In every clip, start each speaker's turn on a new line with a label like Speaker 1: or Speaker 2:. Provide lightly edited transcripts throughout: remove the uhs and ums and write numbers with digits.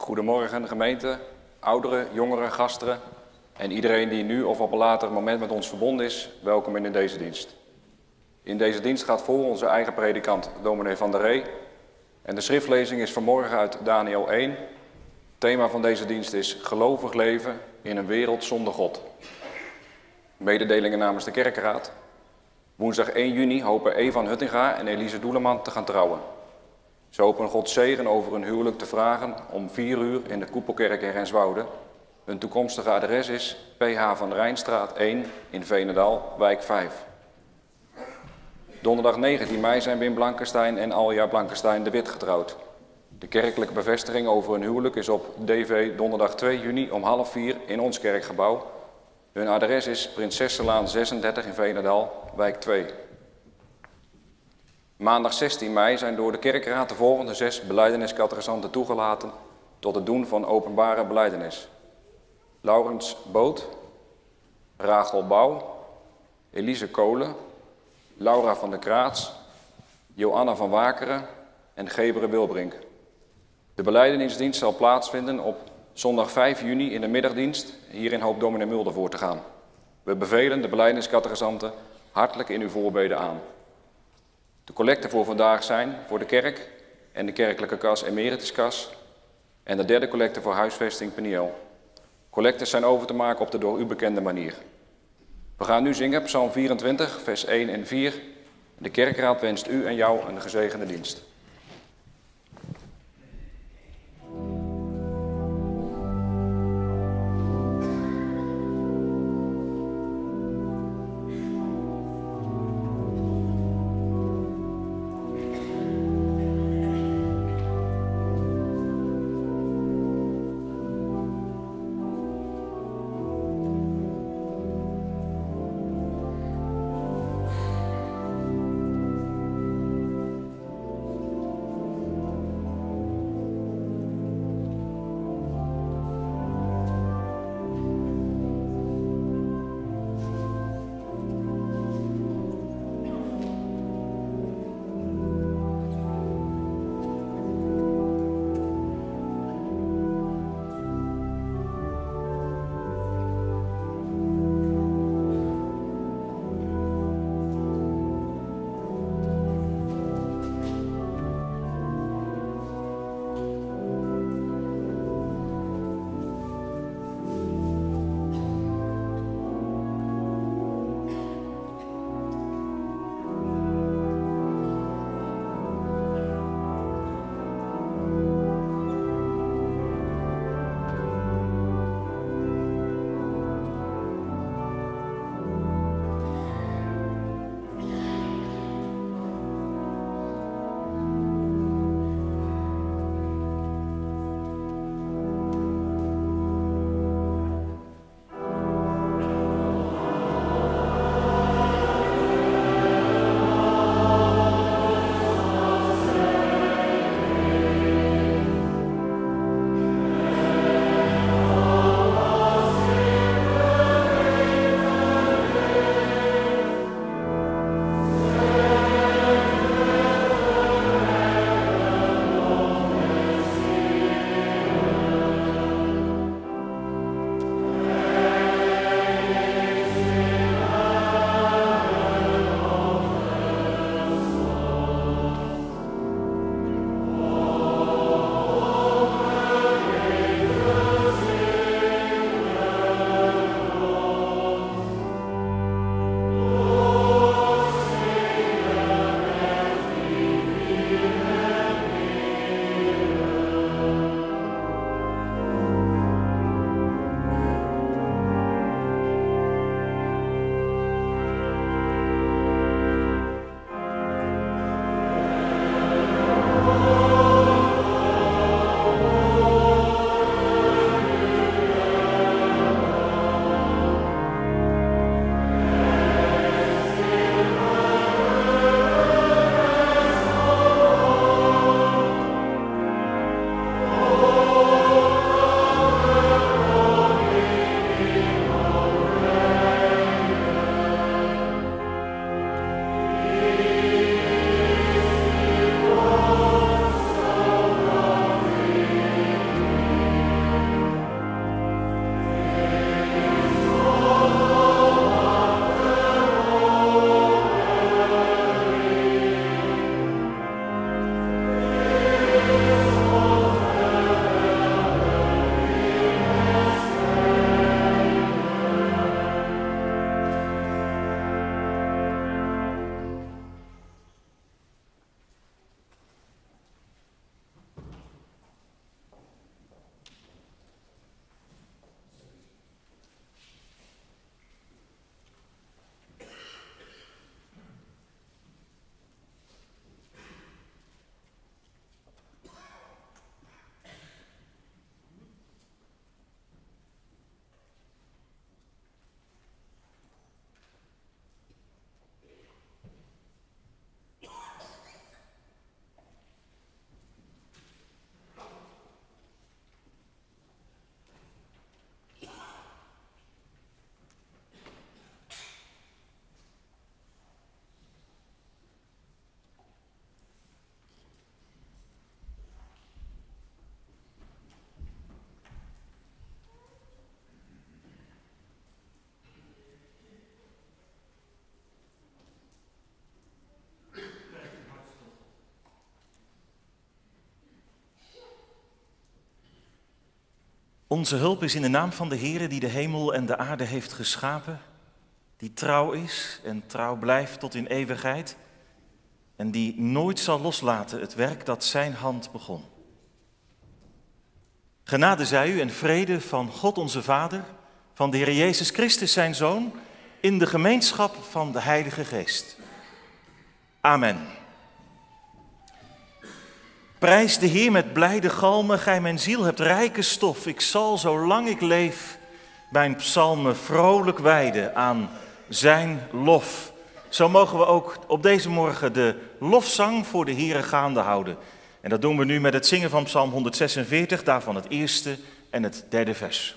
Speaker 1: Goedemorgen gemeente, ouderen, jongeren, gasten en iedereen die nu of op een later moment met ons verbonden is, welkom in deze dienst. In deze dienst gaat voor onze eigen predikant, dominee Van der Ree. En de schriftlezing is vanmorgen uit Daniël 1. Het thema van deze dienst is gelovig leven in een wereld zonder God. Mededelingen namens de kerkenraad. Woensdag 1 juni hopen Evan Huttinga en Elise Doeleman te gaan trouwen. Ze hopen Gods zegen over hun huwelijk te vragen om 4 uur in de Koepelkerk in Renswoude. Hun toekomstige adres is PH van Rijnstraat 1 in Veenendaal, wijk 5. Donderdag 19 mei zijn Wim Blankenstein en Alja Blankenstein de Wit getrouwd. De kerkelijke bevestiging over hun huwelijk is op DV donderdag 2 juni om 3:30 in ons kerkgebouw. Hun adres is Prinsessenlaan 36 in Veenendaal, wijk 2. Maandag 16 mei zijn door de kerkraad de volgende 6 belijdeniscatechisanten toegelaten tot het doen van openbare belijdenis. Laurens Boot, Rachel Bouw, Elise Kolen, Laura van der Kraats, Joanna van Wakeren en Gebere Wilbrink. De belijdenisdienst zal plaatsvinden op zondag 5 juni in de middagdienst. Hierin hoopt dominee Mulder voor te gaan. We bevelen de belijdeniscatechisanten hartelijk in uw voorbeden aan. De collecten voor vandaag zijn voor de kerk en de kerkelijke kas Emerituskas en de derde collecte voor huisvesting Peniel. Collecten zijn over te maken op de door u bekende manier. We gaan nu zingen Psalm 24, vers 1 en 4. De kerkraad wenst u en jou een gezegende dienst.
Speaker 2: Onze hulp is in de naam van de Heere die de hemel en de aarde heeft geschapen, die trouw is en trouw blijft tot in eeuwigheid en die nooit zal loslaten het werk dat zijn hand begon. Genade zij u en vrede van God onze Vader, van de Heer Jezus Christus zijn Zoon, in de gemeenschap van de Heilige Geest. Amen. Prijs de Heer met blijde galmen, gij mijn ziel hebt rijke stof. Ik zal, zolang ik leef, mijn psalmen vrolijk wijden aan zijn lof. Zo mogen we ook op deze morgen de lofzang voor de Heere gaande houden. En dat doen we nu met het zingen van psalm 146, daarvan het eerste en het derde vers.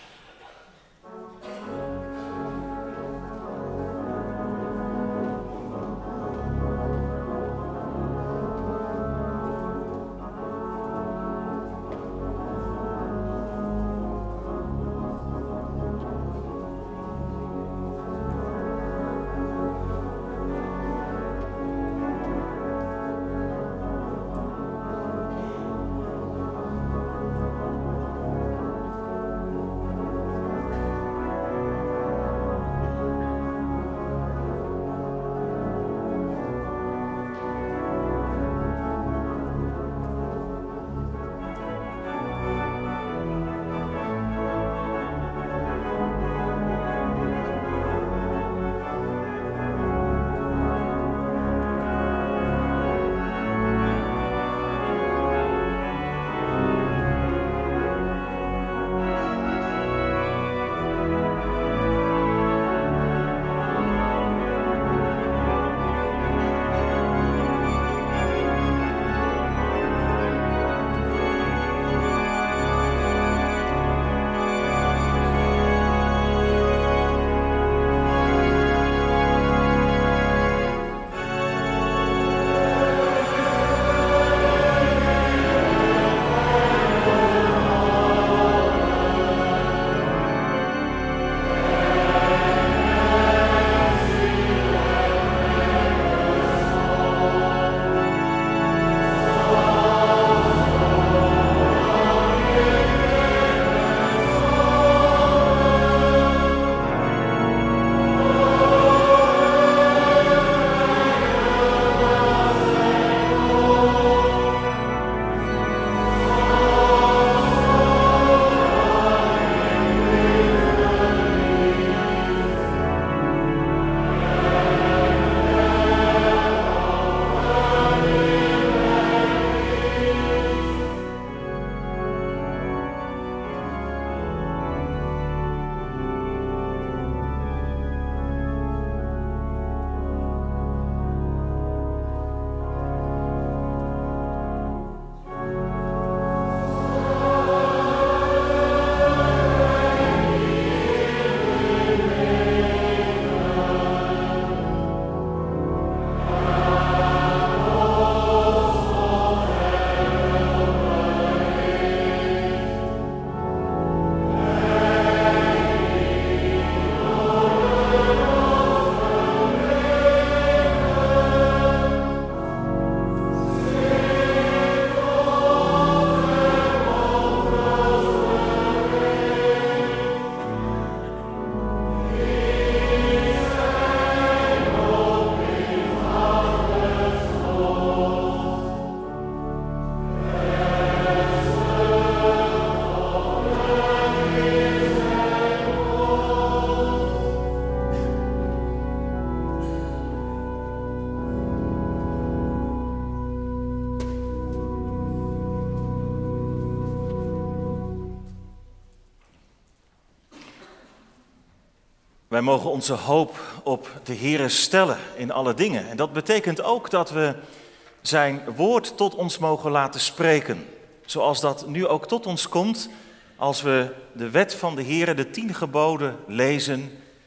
Speaker 2: Wij mogen onze hoop op de Heere stellen in alle dingen. En dat betekent ook dat we zijn woord tot ons mogen laten spreken. Zoals dat nu ook tot ons komt als we de wet van de Heere, de 10 geboden, lezen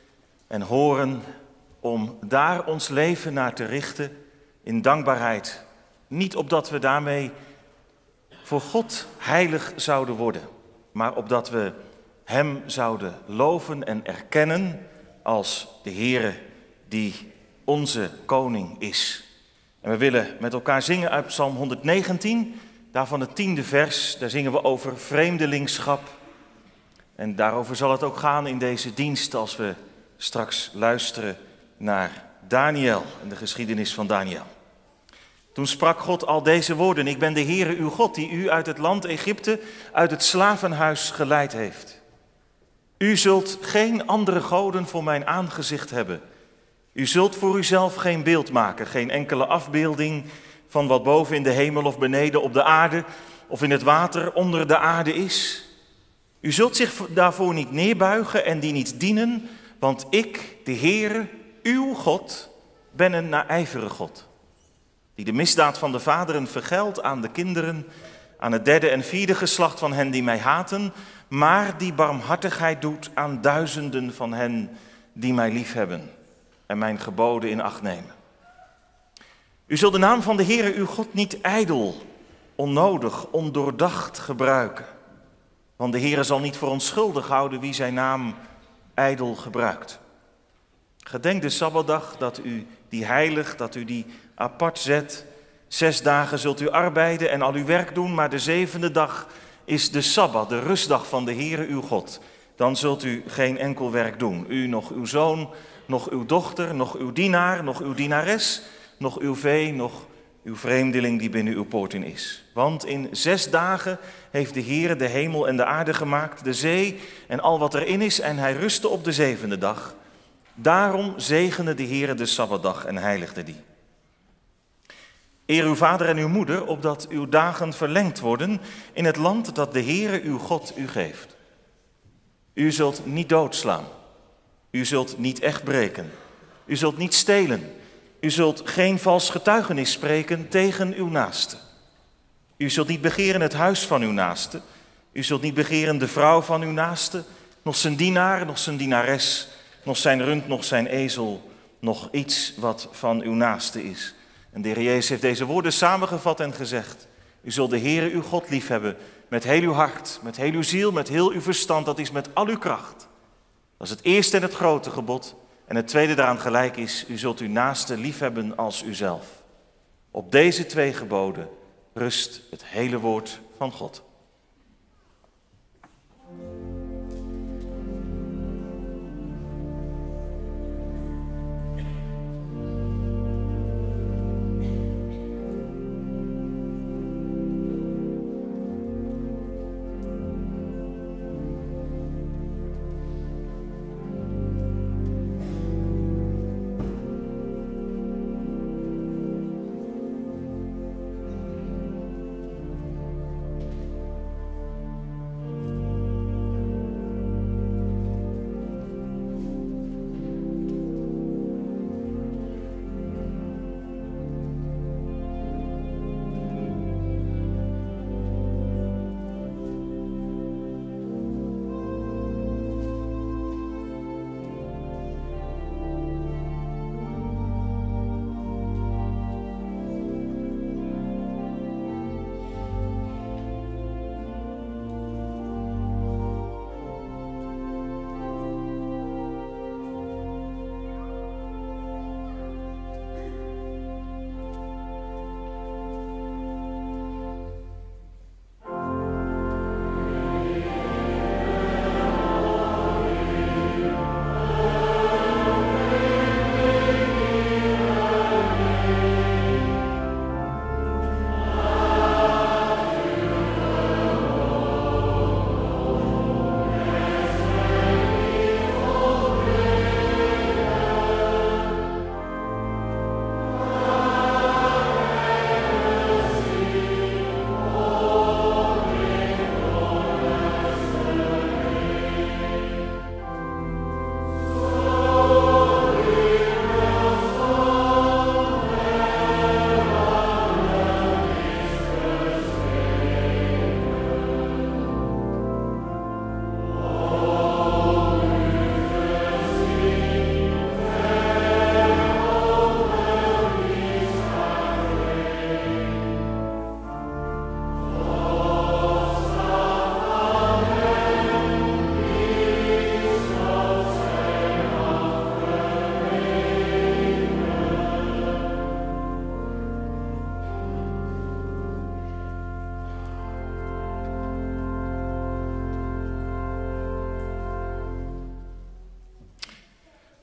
Speaker 2: en horen om daar ons leven naar te richten in dankbaarheid. Niet opdat we daarmee voor God heilig zouden worden, maar opdat we Hem zouden loven en erkennen als de Heere die onze koning is. En we willen met elkaar zingen uit Psalm 119, daarvan het 10e vers. Daar zingen we over vreemdelingschap En daarover zal het ook gaan in deze dienst als we straks luisteren naar Daniel en de geschiedenis van Daniel. Toen sprak God al deze woorden: ik ben de Heere uw God die u uit het land Egypte, uit het slavenhuis geleid heeft. U zult geen andere goden voor mijn aangezicht hebben. U zult voor uzelf geen beeld maken, geen enkele afbeelding van wat boven in de hemel of beneden op de aarde of in het water onder de aarde is. U zult zich daarvoor niet neerbuigen en die niet dienen, want ik, de Heere, uw God, ben een naijverige God, die de misdaad van de vaderen vergeldt aan de kinderen, aan het derde en vierde geslacht van hen die mij haten, maar die barmhartigheid doet aan duizenden van hen die mij liefhebben en mijn geboden in acht nemen. U zult de naam van de Heere uw God niet ijdel, onnodig, ondoordacht gebruiken. Want de Heere zal niet voor onschuldig houden wie zijn naam ijdel gebruikt. Gedenk de Sabbatdag dat u die heilig, dat u die apart zet. 6 dagen zult u arbeiden en al uw werk doen, maar de 7e dag is de Sabbat, de rustdag van de Heere uw God. Dan zult u geen enkel werk doen. U, nog uw zoon, nog uw dochter, nog uw dienaar, nog uw dienares, nog uw vee, nog uw vreemdeling die binnen uw poorten is. Want in 6 dagen heeft de Heere de hemel en de aarde gemaakt, de zee en al wat erin is, en hij rustte op de 7e dag. Daarom zegende de Heere de Sabbatdag en heiligde die. Eer uw vader en uw moeder, opdat uw dagen verlengd worden in het land dat de Heere uw God u geeft. U zult niet doodslaan. U zult niet echt breken. U zult niet stelen. U zult geen vals getuigenis spreken tegen uw naaste. U zult niet begeren het huis van uw naaste. U zult niet begeren de vrouw van uw naaste, nog zijn dienaar, nog zijn dienares, nog zijn rund, nog zijn ezel, nog iets wat van uw naaste is. En de Heer Jezus heeft deze woorden samengevat en gezegd: u zult de Heere uw God liefhebben met heel uw hart, met heel uw ziel, met heel uw verstand, dat is met al uw kracht. Dat is het eerste en het grote gebod. En het tweede daaraan gelijk is: u zult uw naaste liefhebben als uzelf. Op deze 2 geboden rust het hele woord van God.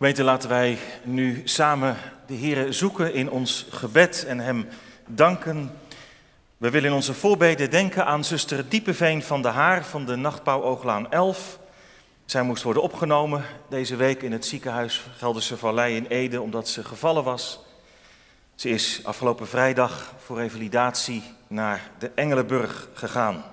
Speaker 2: Gemeente, laten wij nu samen de Heere zoeken in ons gebed en hem danken. We willen in onze voorbeden denken aan zuster Diepeveen van de Haar van de Nachtbouw Ooglaan 11. Zij moest worden opgenomen deze week in het ziekenhuis Gelderse Vallei in Ede omdat ze gevallen was. Ze is afgelopen vrijdag voor revalidatie naar de Engelenburg gegaan.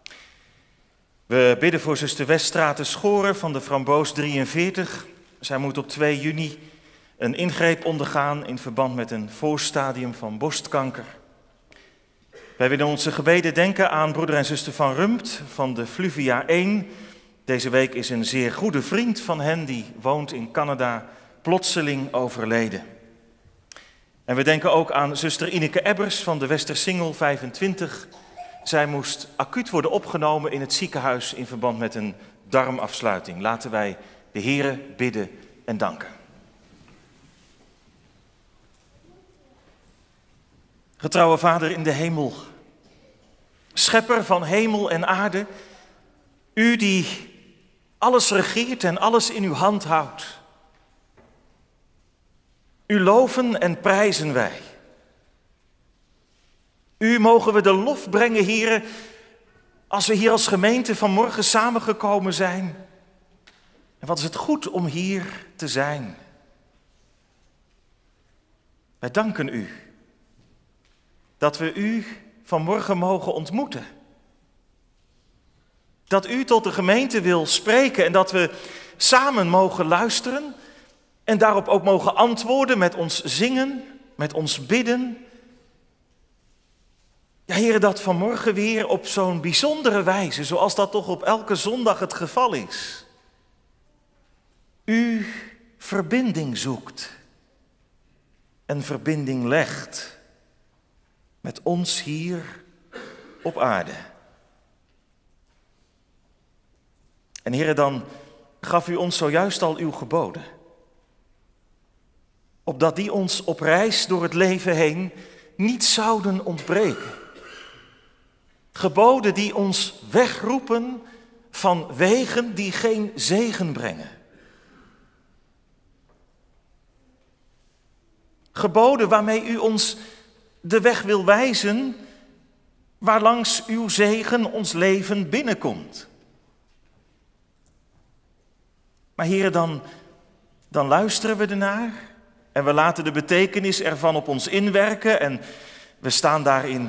Speaker 2: We bidden voor zuster Weststraten Schoren van de Framboos 43. Zij moet op 2 juni een ingreep ondergaan in verband met een voorstadium van borstkanker. Wij willen onze gebeden denken aan broeder en zuster Van Rumpt van de Fluvia 1. Deze week is een zeer goede vriend van hen, die woont in Canada, plotseling overleden. En we denken ook aan zuster Ineke Ebbers van de Westersingel 25. Zij moest acuut worden opgenomen in het ziekenhuis in verband met een darmafsluiting. Laten wij de Heere bidden en danken. Getrouwe Vader in de hemel, schepper van hemel en aarde, u die alles regeert en alles in uw hand houdt. U loven en prijzen wij. U mogen we de lof brengen, Heere, als we hier als gemeente vanmorgen samengekomen zijn. En wat is het goed om hier te zijn. Wij danken u dat we u vanmorgen mogen ontmoeten. Dat u tot de gemeente wil spreken en dat we samen mogen luisteren en daarop ook mogen antwoorden met ons zingen, met ons bidden. Ja, Heere, dat vanmorgen weer op zo'n bijzondere wijze, zoals dat toch op elke zondag het geval is. U verbinding zoekt en verbinding legt met ons hier op aarde. En Heere, dan gaf u ons zojuist al uw geboden, opdat die ons op reis door het leven heen niet zouden ontbreken. Geboden die ons wegroepen van wegen die geen zegen brengen. Geboden waarmee u ons de weg wil wijzen waarlangs uw zegen ons leven binnenkomt. Maar Heere, dan luisteren we ernaar en we laten de betekenis ervan op ons inwerken en we staan daarin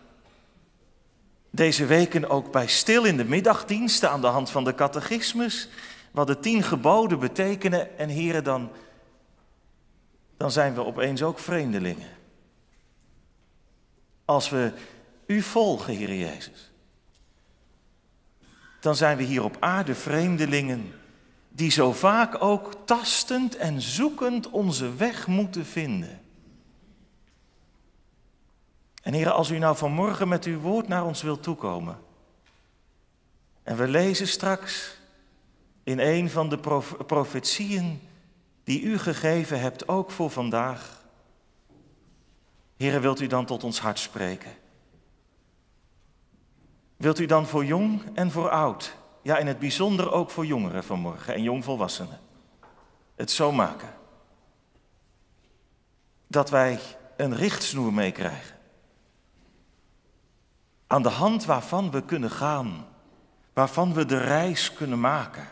Speaker 2: deze weken ook bij stil in de middagdiensten aan de hand van de catechismus, wat de 10 geboden betekenen. En Heere, dan zijn we opeens ook vreemdelingen. Als we u volgen, Heere Jezus, dan zijn we hier op aarde vreemdelingen die zo vaak ook tastend en zoekend onze weg moeten vinden. En Heere, als u nou vanmorgen met uw woord naar ons wilt toekomen, en we lezen straks in een van de profetieën die u gegeven hebt, ook voor vandaag. Heere, wilt u dan tot ons hart spreken? Wilt u dan voor jong en voor oud, ja in het bijzonder ook voor jongeren vanmorgen en jongvolwassenen, het zo maken dat wij een richtsnoer meekrijgen, aan de hand waarvan we kunnen gaan, waarvan we de reis kunnen maken.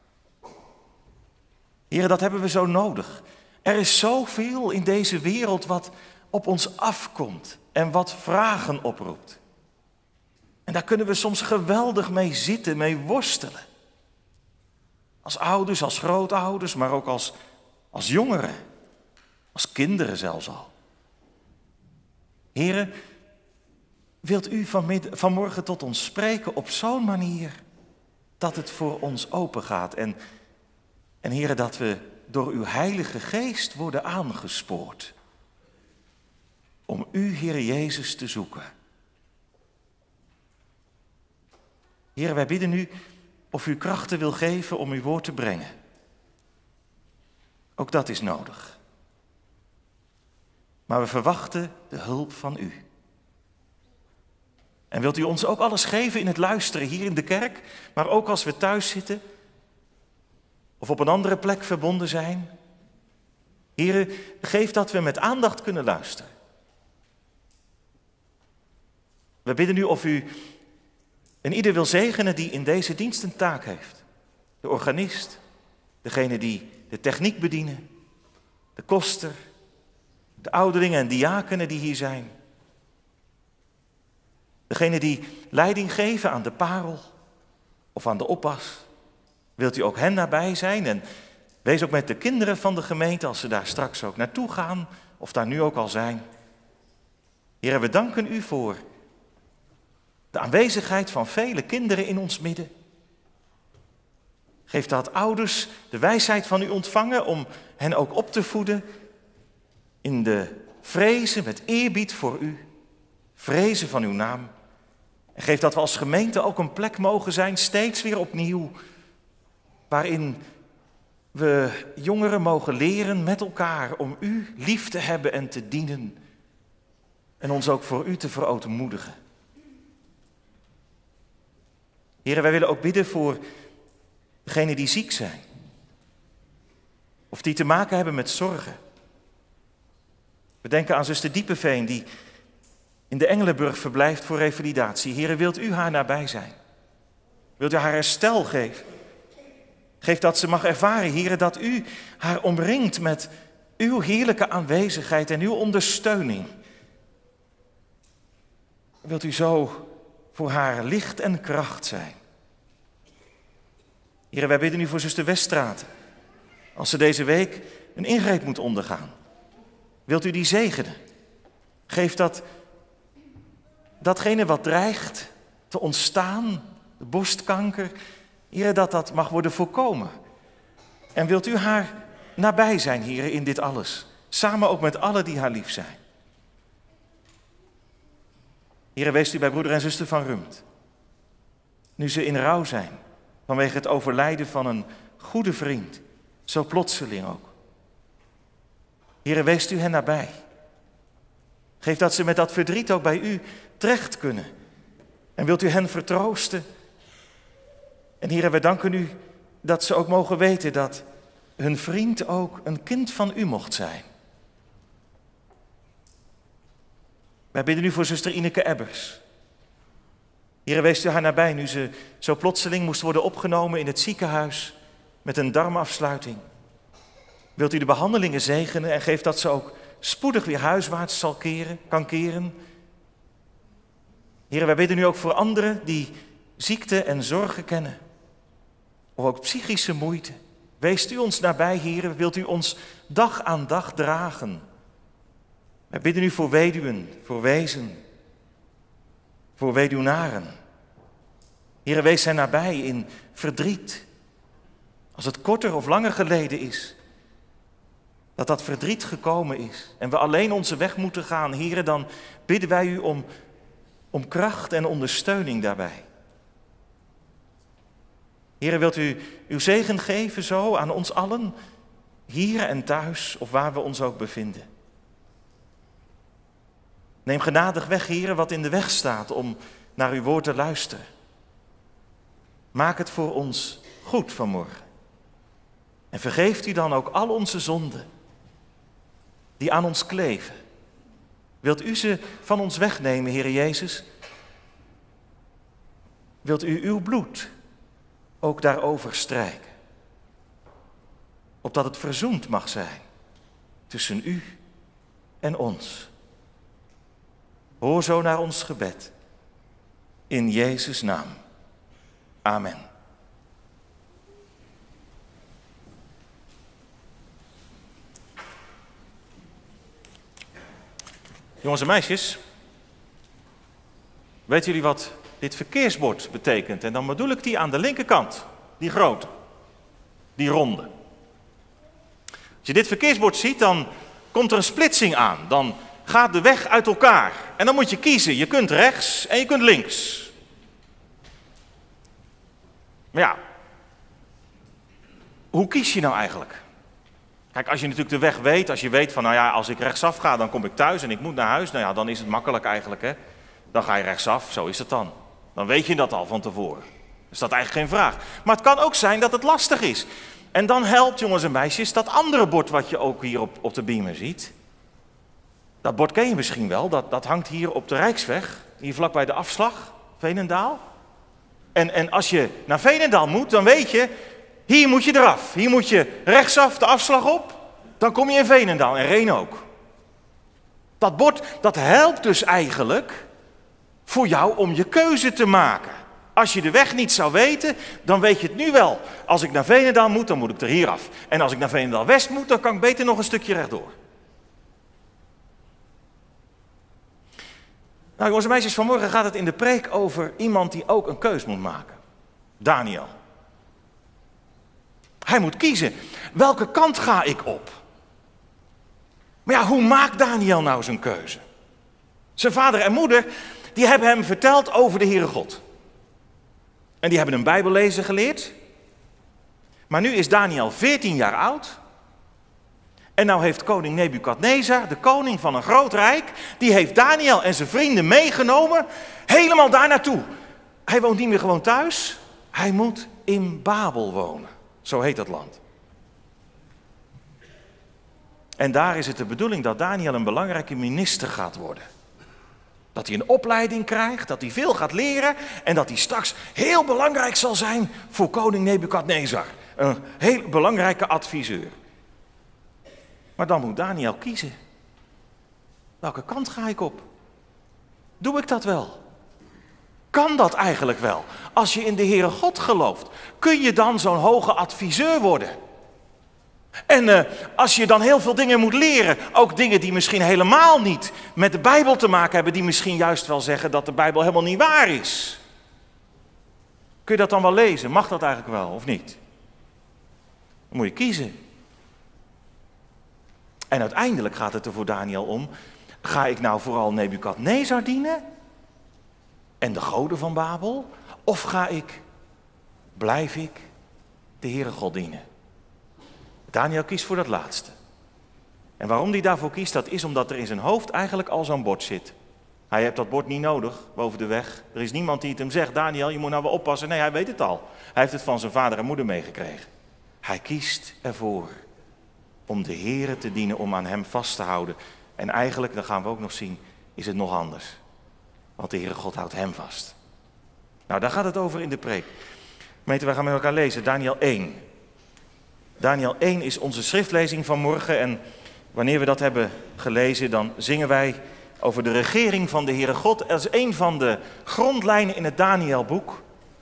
Speaker 2: Heere, dat hebben we zo nodig. Er is zoveel in deze wereld wat op ons afkomt en wat vragen oproept. En daar kunnen we soms geweldig mee zitten, mee worstelen. Als ouders, als grootouders, maar ook als jongeren, als kinderen zelfs al. Heere, wilt u vanmorgen tot ons spreken op zo'n manier dat het voor ons open gaat. En Heere, dat we door uw Heilige Geest worden aangespoord om u, Heere Jezus, te zoeken. Heere, wij bidden u of u krachten wil geven om uw woord te brengen. Ook dat is nodig. Maar we verwachten de hulp van u. En wilt u ons ook alles geven in het luisteren hier in de kerk, maar ook als we thuis zitten of op een andere plek verbonden zijn, Heere, geef dat we met aandacht kunnen luisteren. We bidden u of u en ieder wil zegenen die in deze dienst een taak heeft. De organist, degene die de techniek bedienen, de koster, de ouderlingen en diakenen die hier zijn. Degene die leiding geven aan de parel of aan de oppas. Wilt u ook hen nabij zijn en wees ook met de kinderen van de gemeente als ze daar straks ook naartoe gaan of daar nu ook al zijn. Heer, we danken u voor de aanwezigheid van vele kinderen in ons midden. Geef dat ouders de wijsheid van u ontvangen om hen ook op te voeden in de vrezen met eerbied voor u, vrezen van uw naam. En geef dat we als gemeente ook een plek mogen zijn, steeds weer opnieuw, waarin we jongeren mogen leren met elkaar om u lief te hebben en te dienen. En ons ook voor u te verootmoedigen. Heren, wij willen ook bidden voor degenen die ziek zijn. Of die te maken hebben met zorgen. We denken aan zuster Diepeveen die in de Engelenburg verblijft voor revalidatie. Heren, wilt u haar nabij zijn? Wilt u haar herstel geven? Geef dat ze mag ervaren, Heren, dat u haar omringt met uw heerlijke aanwezigheid en uw ondersteuning. Wilt u zo voor haar licht en kracht zijn? Heren, wij bidden u voor zuster Weststraat. Als ze deze week een ingreep moet ondergaan. Wilt u die zegenen? Geef datgene wat dreigt te ontstaan, de borstkanker, Heren, dat mag worden voorkomen. En wilt u haar nabij zijn, Heren, in dit alles. Samen ook met allen die haar lief zijn. Heren, wees u bij broeder en zuster van Rumpt. Nu ze in rouw zijn, vanwege het overlijden van een goede vriend. Zo plotseling ook. Heren, wees u hen nabij. Geef dat ze met dat verdriet ook bij u terecht kunnen. En wilt u hen vertroosten. En Heren, wij danken u dat ze ook mogen weten dat hun vriend ook een kind van u mocht zijn. Wij bidden u voor zuster Ineke Ebbers. Heren, wees u haar nabij nu ze zo plotseling moest worden opgenomen in het ziekenhuis met een darmafsluiting. Wilt u de behandelingen zegenen en geef dat ze ook spoedig weer huiswaarts kan keren. Heren, wij bidden u ook voor anderen die ziekte en zorgen kennen. Of ook psychische moeite. Weest u ons nabij, Heren, wilt u ons dag aan dag dragen. Wij bidden u voor weduwen, voor wezen, voor weduwnaren. Heren, wees hen nabij in verdriet. Als het korter of langer geleden is, dat verdriet gekomen is en we alleen onze weg moeten gaan, Heren, dan bidden wij u om kracht en ondersteuning daarbij. Heren, wilt u uw zegen geven zo aan ons allen, hier en thuis of waar we ons ook bevinden. Neem genadig weg, Heren, wat in de weg staat om naar uw woord te luisteren. Maak het voor ons goed vanmorgen. En vergeeft u dan ook al onze zonden die aan ons kleven. Wilt u ze van ons wegnemen, Heer Jezus? Wilt u uw bloed ook daarover strijken? Opdat het verzoend mag zijn tussen u en ons. Hoor zo naar ons gebed. In Jezus' naam. Amen. Jongens en meisjes, weten jullie wat dit verkeersbord betekent? En dan bedoel ik die aan de linkerkant, die grote, die ronde. Als je dit verkeersbord ziet, dan komt er een splitsing aan. Dan gaat de weg uit elkaar. En dan moet je kiezen. Je kunt rechts en je kunt links. Maar ja, hoe kies je nou eigenlijk? Kijk, als je natuurlijk de weg weet, als je weet van, nou ja, als ik rechtsaf ga, dan kom ik thuis en ik moet naar huis. Nou ja, dan is het makkelijk eigenlijk, hè. Dan ga je rechtsaf, zo is het dan. Dan weet je dat al van tevoren. Dus dat is eigenlijk geen vraag. Maar het kan ook zijn dat het lastig is. En dan helpt, jongens en meisjes, dat andere bord wat je ook hier op de beamer ziet. Dat bord ken je misschien wel, dat hangt hier op de Rijksweg, hier vlakbij de afslag, Veenendaal. En als je naar Veenendaal moet, dan weet je, hier moet je eraf. Hier moet je rechtsaf de afslag op, dan kom je in Veenendaal en Reen ook. Dat bord, dat helpt dus eigenlijk voor jou om je keuze te maken. Als je de weg niet zou weten, dan weet je het nu wel. Als ik naar Veenendaal moet, dan moet ik er hier af. En als ik naar Veenendaal West moet, dan kan ik beter nog een stukje rechtdoor. Nou jongens en meisjes, vanmorgen gaat het in de preek over iemand die ook een keus moet maken. Daniel. Hij moet kiezen. Welke kant ga ik op? Maar ja, hoe maakt Daniel nou zijn keuze? Zijn vader en moeder, die hebben hem verteld over de Heere God. En die hebben hem Bijbellezen geleerd. Maar nu is Daniel 14 jaar oud. En nou heeft koning Nebukadnezar, de koning van een groot rijk, die heeft Daniel en zijn vrienden meegenomen, helemaal daar naartoe. Hij woont niet meer gewoon thuis, hij moet in Babel wonen. Zo heet dat land. En daar is het de bedoeling dat Daniel een belangrijke minister gaat worden. Dat hij een opleiding krijgt, dat hij veel gaat leren en dat hij straks heel belangrijk zal zijn voor koning Nebukadnezar. Een heel belangrijke adviseur. Maar dan moet Daniel kiezen. Welke kant ga ik op? Doe ik dat wel? Kan dat eigenlijk wel? Als je in de Heere God gelooft, kun je dan zo'n hoge adviseur worden? En als je dan heel veel dingen moet leren, ook dingen die misschien helemaal niet met de Bijbel te maken hebben, die misschien juist wel zeggen dat de Bijbel helemaal niet waar is. Kun je dat dan wel lezen? Mag dat eigenlijk wel of niet? Dan moet je kiezen. En uiteindelijk gaat het er voor Daniel om, ga ik nou vooral Nebukadnezar dienen en de goden van Babel? Of blijf ik de Heere God dienen? Daniel kiest voor dat laatste. En waarom hij daarvoor kiest, dat is omdat er in zijn hoofd eigenlijk al zo'n bord zit. Hij heeft dat bord niet nodig boven de weg. Er is niemand die het hem zegt, Daniel, je moet nou wel oppassen. Nee, hij weet het al. Hij heeft het van zijn vader en moeder meegekregen. Hij kiest ervoor om de Heere te dienen, om aan hem vast te houden. En eigenlijk, dat gaan we ook nog zien, is het nog anders. Want de Heere God houdt hem vast. Nou, daar gaat het over in de preek. Gemeente, wij gaan met elkaar lezen, Daniel 1. Daniel 1 is onze schriftlezing van morgen en wanneer we dat hebben gelezen, dan zingen wij over de regering van de Heere God. Dat is een van de grondlijnen in het Danielboek.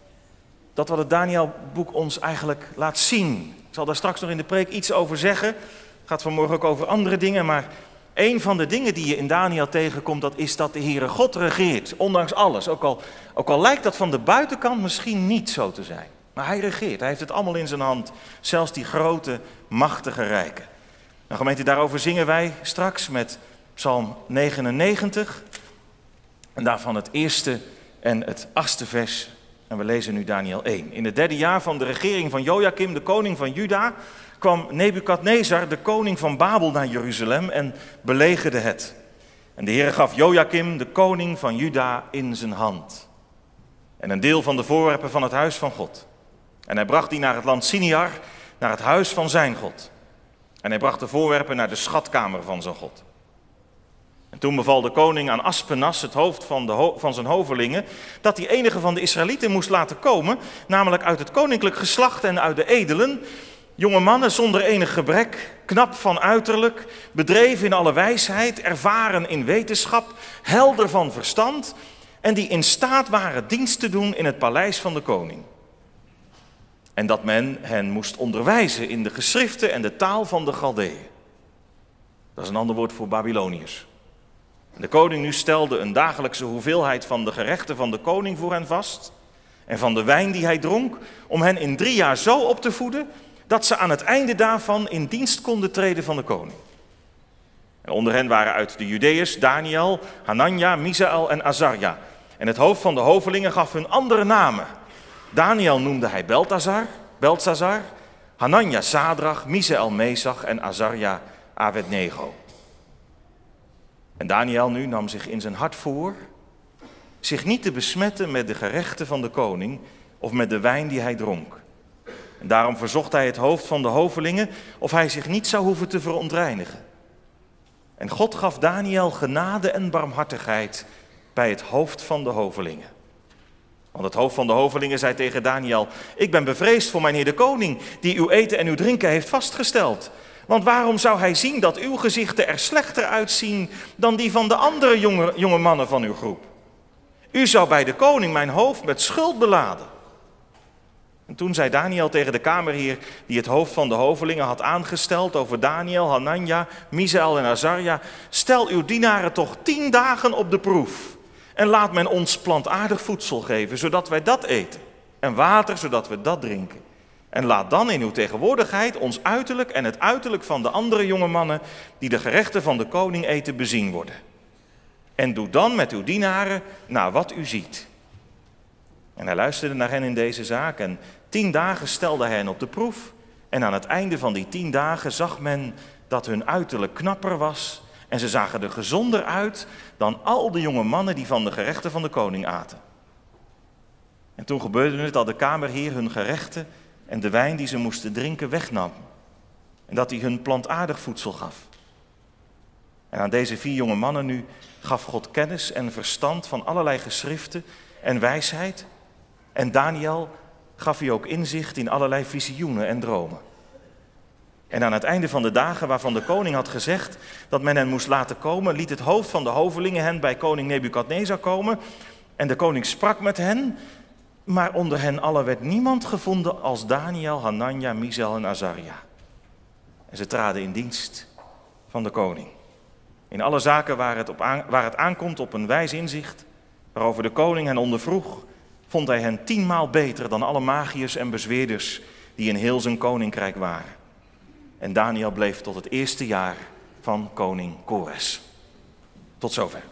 Speaker 2: Dat wat het Danielboek ons eigenlijk laat zien. Ik zal daar straks nog in de preek iets over zeggen. Het gaat vanmorgen ook over andere dingen, maar een van de dingen die je in Daniel tegenkomt, dat is dat de Heere God regeert, ondanks alles. Ook al lijkt dat van de buitenkant misschien niet zo te zijn. Maar hij regeert, hij heeft het allemaal in zijn hand, zelfs die grote, machtige rijken. Nou gemeente, daarover zingen wij straks met Psalm 99. En daarvan het eerste en het 8e vers. En we lezen nu Daniel 1. In het 3e jaar van de regering van Jojakim, de koning van Juda, kwam Nebukadnezar, de koning van Babel, naar Jeruzalem en belegerde het. En de Heere gaf Jojakim, de koning van Juda, in zijn hand. En een deel van de voorwerpen van het huis van God. En hij bracht die naar het land Siniar, naar het huis van zijn God. En hij bracht de voorwerpen naar de schatkamer van zijn God. En toen beval de koning aan Aspenas, het hoofd van zijn hovelingen, dat hij enige van de Israëlieten moest laten komen, namelijk uit het koninklijk geslacht en uit de edelen, jonge mannen zonder enig gebrek, knap van uiterlijk, bedreven in alle wijsheid, ervaren in wetenschap, helder van verstand, en die in staat waren dienst te doen in het paleis van de koning. En dat men hen moest onderwijzen in de geschriften en de taal van de Galdeeën. Dat is een ander woord voor Babyloniërs. De koning nu stelde een dagelijkse hoeveelheid van de gerechten van de koning voor hen vast. En van de wijn die hij dronk, om hen in 3 jaar zo op te voeden, dat ze aan het einde daarvan in dienst konden treden van de koning. En onder hen waren uit de Judeërs Daniel, Hanania, Misaël en Azarja. En het hoofd van de hovelingen gaf hun andere namen. Daniel noemde hij Beltsazar, Hanania Sadrach, Misaël Mesach en Azarja Abednego. En Daniel nu nam zich in zijn hart voor zich niet te besmetten met de gerechten van de koning of met de wijn die hij dronk. En daarom verzocht hij het hoofd van de hovelingen of hij zich niet zou hoeven te verontreinigen. En God gaf Daniel genade en barmhartigheid bij het hoofd van de hovelingen. Want het hoofd van de hovelingen zei tegen Daniel: ik ben bevreesd voor mijn heer de koning, die uw eten en uw drinken heeft vastgesteld. Want waarom zou hij zien dat uw gezichten er slechter uitzien dan die van de andere jonge mannen van uw groep? U zou bij de koning mijn hoofd met schuld beladen. En toen zei Daniel tegen de kamerheer die het hoofd van de hovelingen had aangesteld over Daniel, Hanania, Misaël en Azaria: stel uw dienaren toch 10 dagen op de proef en laat men ons plantaardig voedsel geven, zodat wij dat eten, en water, zodat we dat drinken. En laat dan in uw tegenwoordigheid ons uiterlijk en het uiterlijk van de andere jonge mannen die de gerechten van de koning eten bezien worden. En doe dan met uw dienaren naar wat u ziet. En hij luisterde naar hen in deze zaak en 10 dagen stelde hij hen op de proef. En aan het einde van die 10 dagen zag men dat hun uiterlijk knapper was en ze zagen er gezonder uit dan al de jonge mannen die van de gerechten van de koning aten. En toen gebeurde het dat de kamerheer hun gerechten en de wijn die ze moesten drinken wegnam. En dat hij hun plantaardig voedsel gaf. En aan deze 4 jonge mannen nu gaf God kennis en verstand van allerlei geschriften en wijsheid. En Daniel gaf hij ook inzicht in allerlei visioenen en dromen. En aan het einde van de dagen waarvan de koning had gezegd dat men hen moest laten komen, liet het hoofd van de hovelingen hen bij koning Nebukadnezar komen. En de koning sprak met hen, maar onder hen allen werd niemand gevonden als Daniel, Hanania, Misaël en Azaria. En ze traden in dienst van de koning. In alle zaken waar het aankomt op een wijs inzicht, waarover de koning hen ondervroeg, vond hij hen 10 maal beter dan alle magiërs en bezweerders die in heel zijn koninkrijk waren. En Daniel bleef tot het eerste jaar van koning Kores. Tot zover.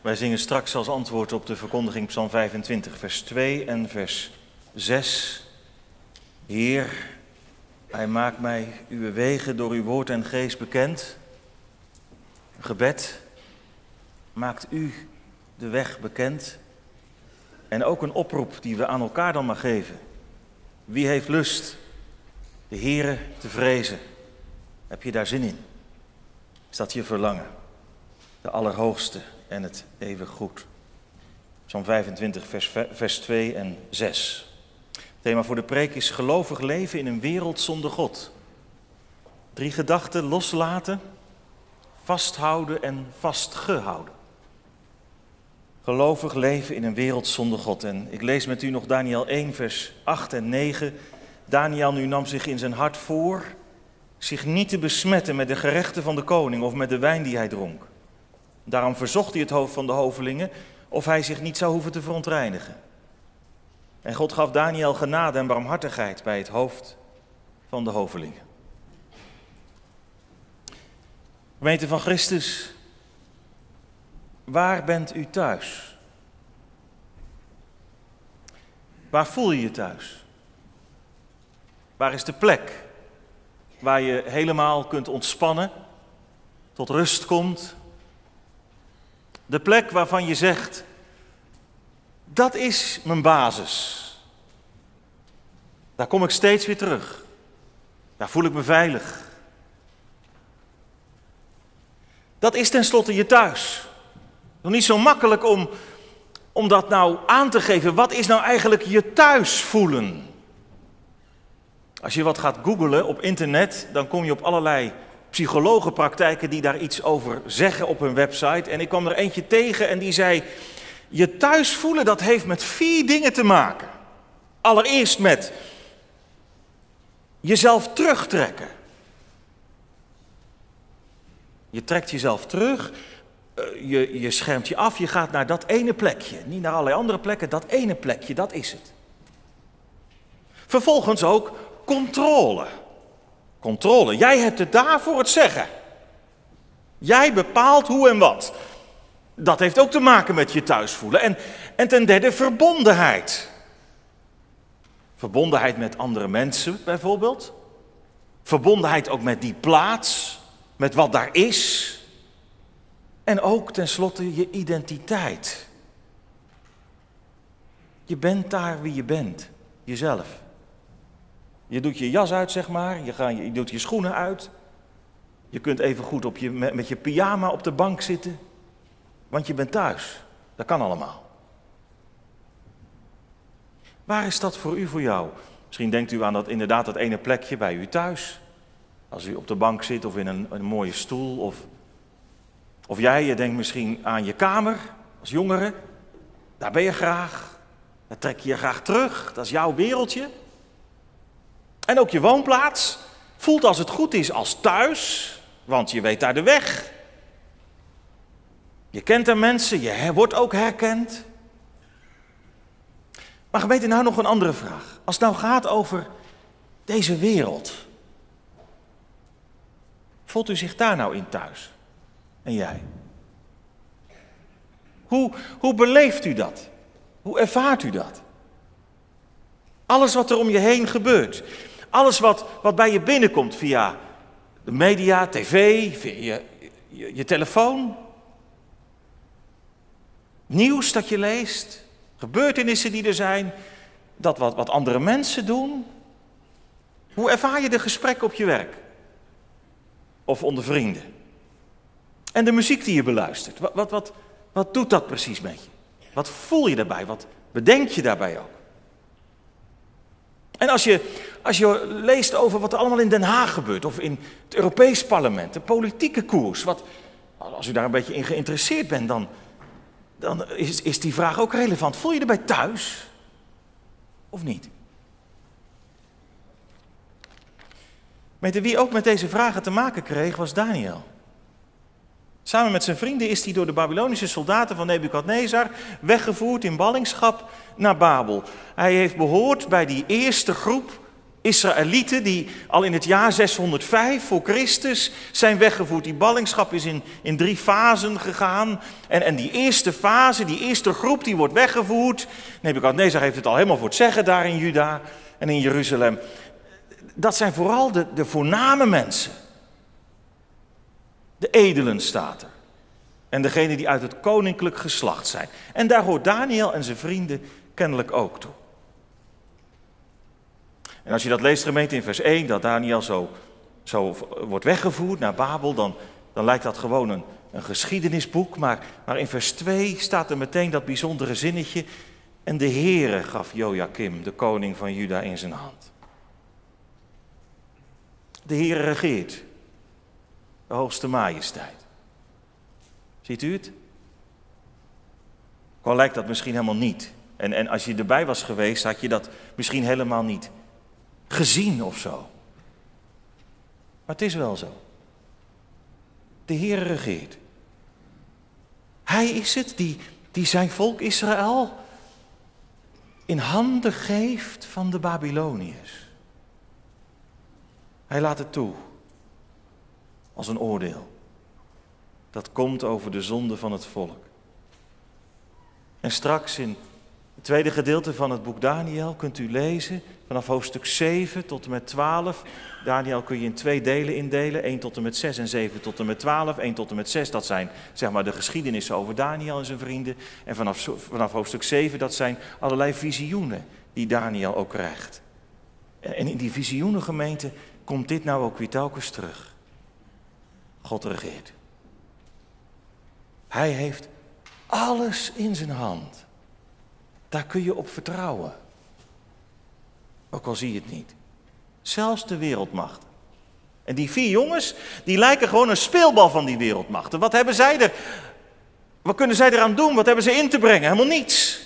Speaker 2: Wij zingen straks als antwoord op de verkondiging Psalm 25, vers 2 en vers 6. Heer, Hij maakt mij uw wegen door uw woord en geest bekend. Gebed, maakt u de weg bekend. En ook een oproep die we aan elkaar dan maar geven. Wie heeft lust de Heere te vrezen? Heb je daar zin in? Is dat je verlangen? De Allerhoogste en het eeuwig goed. Psalm 25, vers 2 en 6. Het thema voor de preek is gelovig leven in een wereld zonder God. 3 gedachten: loslaten, vasthouden en vastgehouden. Gelovig leven in een wereld zonder God. En ik lees met u nog Daniël 1, vers 8 en 9. Daniël nu nam zich in zijn hart voor zich niet te besmetten met de gerechten van de koning of met de wijn die hij dronk. Daarom verzocht hij het hoofd van de hovelingen of hij zich niet zou hoeven te verontreinigen. En God gaf Daniël genade en barmhartigheid bij het hoofd van de hovelingen. Gemeente van Christus, waar bent u thuis? Waar voel je je thuis? Waar is de plek waar je helemaal kunt ontspannen, tot rust komt? De plek waarvan je zegt, dat is mijn basis. Daar kom ik steeds weer terug. Daar voel ik me veilig. Dat is tenslotte je thuis. Nog niet zo makkelijk om dat nou aan te geven. Wat is nou eigenlijk je thuis voelen? Als je wat gaat googlen op internet, dan kom je op allerlei psychologenpraktijken die daar iets over zeggen op hun website. En ik kwam er eentje tegen en die zei, je thuis voelen, dat heeft met 4 dingen te maken. Allereerst met jezelf terugtrekken. Je trekt jezelf terug, je schermt je af, je gaat naar dat ene plekje. Niet naar allerlei andere plekken, dat ene plekje, dat is het. Vervolgens ook controle. Controle, jij hebt het daar voor het zeggen. Jij bepaalt hoe en wat. Dat heeft ook te maken met je thuis voelen. En ten derde verbondenheid. Verbondenheid met andere mensen bijvoorbeeld. Verbondenheid ook met die plaats, met wat daar is. En ook tenslotte je identiteit. Je bent daar wie je bent, jezelf. Je doet je jas uit, zeg maar, je doet je schoenen uit. Je kunt even goed met je pyjama op de bank zitten, want je bent thuis. Dat kan allemaal. Waar is dat voor u, voor jou? Misschien denkt u aan inderdaad dat ene plekje bij u thuis. Als u op de bank zit of in een mooie stoel. Of je denkt misschien aan je kamer als jongere. Daar ben je graag. Daar trek je graag terug. Dat is jouw wereldje. En ook je woonplaats voelt als het goed is als thuis. Want je weet daar de weg. Je kent er mensen, je wordt ook herkend. Maar gemeente, nou nog een andere vraag. Als het nou gaat over deze wereld. Voelt u zich daar nou in thuis? En jij? Hoe beleeft u dat? Hoe ervaart u dat? Alles wat er om je heen gebeurt. Alles wat bij je binnenkomt via de media, tv, via je telefoon. Nieuws dat je leest. Gebeurtenissen die er zijn. Dat wat andere mensen doen. Hoe ervaar je de gesprekken op je werk? Of onder vrienden? En de muziek die je beluistert. Wat doet dat precies met je? Wat voel je daarbij? Wat bedenk je daarbij ook? En als je leest over wat er allemaal in Den Haag gebeurt, of in het Europees Parlement, de politieke koers, als u daar een beetje in geïnteresseerd bent, dan is die vraag ook relevant. Voel je erbij thuis? Of niet? Wie ook met deze vragen te maken kreeg, was Daniël. Samen met zijn vrienden is hij door de Babylonische soldaten van Nebukadnezar weggevoerd in ballingschap naar Babel. Hij heeft behoord bij die eerste groep Israëlieten die al in het jaar 605 voor Christus zijn weggevoerd. Die ballingschap is in 3 fasen gegaan. En die eerste fase, die eerste groep, die wordt weggevoerd. Nebukadnezar heeft het al helemaal voor het zeggen daar in Juda en in Jeruzalem. Dat zijn vooral de voorname mensen. De edelen staat er. En degenen die uit het koninklijk geslacht zijn. En daar hoort Daniel en zijn vrienden kennelijk ook toe. En als je dat leest, gemeente, in vers 1, dat Daniel zo wordt weggevoerd naar Babel, dan lijkt dat gewoon een geschiedenisboek. Maar in vers 2 staat er meteen dat bijzondere zinnetje. En de Heere gaf Jojakim, de koning van Juda, in zijn hand. De Heere regeert. De hoogste majesteit. Ziet u het? Al lijkt dat misschien helemaal niet. En als je erbij was geweest, had je dat misschien helemaal niet gezien of zo. Maar het is wel zo. De Heer regeert. Hij is het die zijn volk Israël in handen geeft van de Babyloniërs. Hij laat het toe. Als een oordeel. Dat komt over de zonde van het volk. En straks in het tweede gedeelte van het boek Daniel kunt u lezen, vanaf hoofdstuk 7 tot en met 12. Daniel kun je in 2 delen indelen, 1 tot en met 6 en 7 tot en met 12. 1 tot en met 6, dat zijn zeg maar de geschiedenissen over Daniel en zijn vrienden. En vanaf hoofdstuk 7, dat zijn allerlei visioenen die Daniel ook krijgt. En in die visioenengemeente komt dit nou ook weer telkens terug. God regeert. Hij heeft alles in zijn hand. Daar kun je op vertrouwen. Ook al zie je het niet. Zelfs de wereldmachten. En die 4 jongens, die lijken gewoon een speelbal van die wereldmachten. Wat hebben zij er? Wat kunnen zij eraan doen? Wat hebben ze in te brengen? Helemaal niets.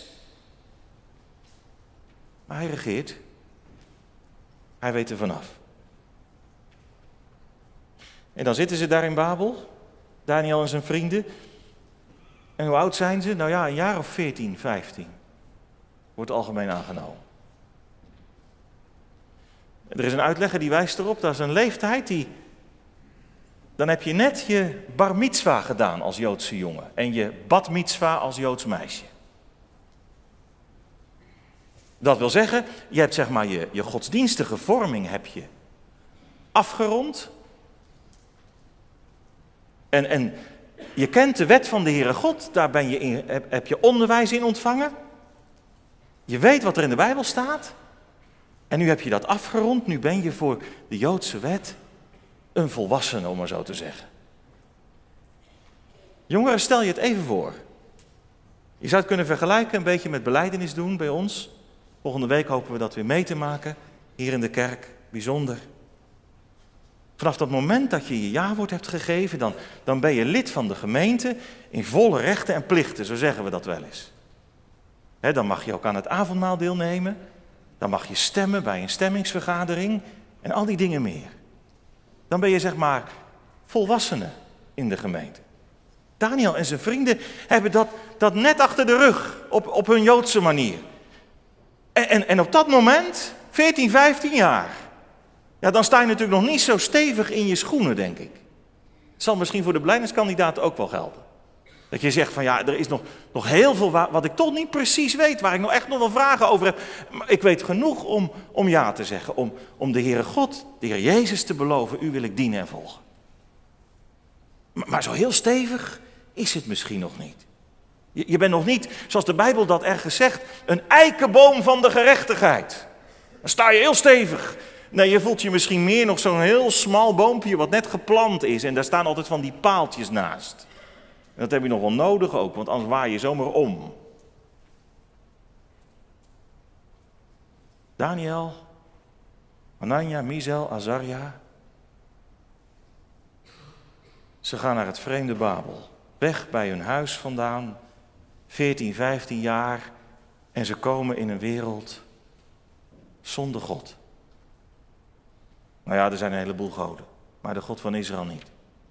Speaker 2: Maar hij regeert. Hij weet er vanaf. En dan zitten ze daar in Babel. Daniel en zijn vrienden. En hoe oud zijn ze? Nou ja, een jaar of 14, 15. Wordt algemeen aangenomen. Er is een uitlegger die wijst erop, dat is een leeftijd dan heb je net je bar mitzwa gedaan als Joodse jongen. En je bat mitzwa als Joods meisje. Dat wil zeggen, je hebt zeg maar je godsdienstige vorming heb je afgerond. En je kent de wet van de Heere God, daar heb je onderwijs in ontvangen. Je weet wat er in de Bijbel staat. En nu heb je dat afgerond, nu ben je voor de Joodse wet een volwassene, om maar zo te zeggen. Jongeren, stel je het even voor. Je zou het kunnen vergelijken een beetje met belijdenis doen bij ons. Volgende week hopen we dat weer mee te maken, hier in de kerk, bijzonder. Vanaf dat moment dat je je jawoord hebt gegeven, dan ben je lid van de gemeente in volle rechten en plichten, zo zeggen we dat wel eens. Dan mag je ook aan het avondmaal deelnemen, dan mag je stemmen bij een stemmingsvergadering en al die dingen meer. Dan ben je zeg maar volwassene in de gemeente. Daniel en zijn vrienden hebben dat net achter de rug, op hun Joodse manier. En op dat moment, 14, 15 jaar, ja, dan sta je natuurlijk nog niet zo stevig in je schoenen, denk ik. Het zal misschien voor de blijdeniskandidaten ook wel gelden. Dat je zegt van ja, er is nog heel veel wat ik toch niet precies weet, waar ik nog echt nog wel vragen over heb. Maar ik weet genoeg om ja te zeggen, om de Heere God, de Heer Jezus te beloven, u wil ik dienen en volgen. Maar zo heel stevig is het misschien nog niet. Je bent nog niet, zoals de Bijbel dat ergens zegt, een eikenboom van de gerechtigheid. Dan sta je heel stevig. Nee, je voelt je misschien meer nog zo'n heel smal boompje wat net geplant is. En daar staan altijd van die paaltjes naast. En dat heb je nog wel nodig ook, want anders waai je zomaar om. Daniel, Hanania, Misael, Azaria. Ze gaan naar het vreemde Babel. Weg bij hun huis vandaan, 14, 15 jaar. En ze komen in een wereld zonder God. Nou ja, er zijn een heleboel goden, maar de God van Israël niet.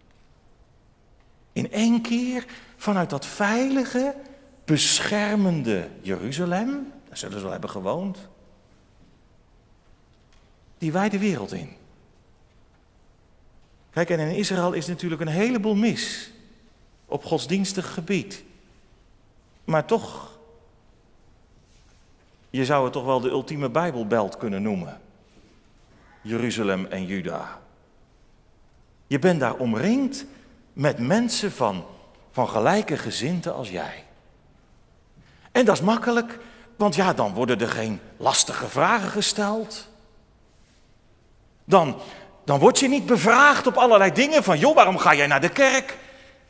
Speaker 2: In één keer vanuit dat veilige, beschermende Jeruzalem, daar zullen ze wel hebben gewoond. die wijde wereld in. Kijk, en in Israël is natuurlijk een heleboel mis op godsdienstig gebied. Maar toch, je zou het toch wel de ultieme Bijbelbelt kunnen noemen. Jeruzalem en Juda. Je bent daar omringd met mensen van gelijke gezindte als jij. En dat is makkelijk, want ja, dan worden er geen lastige vragen gesteld. Dan word je niet bevraagd op allerlei dingen van, joh, waarom ga jij naar de kerk?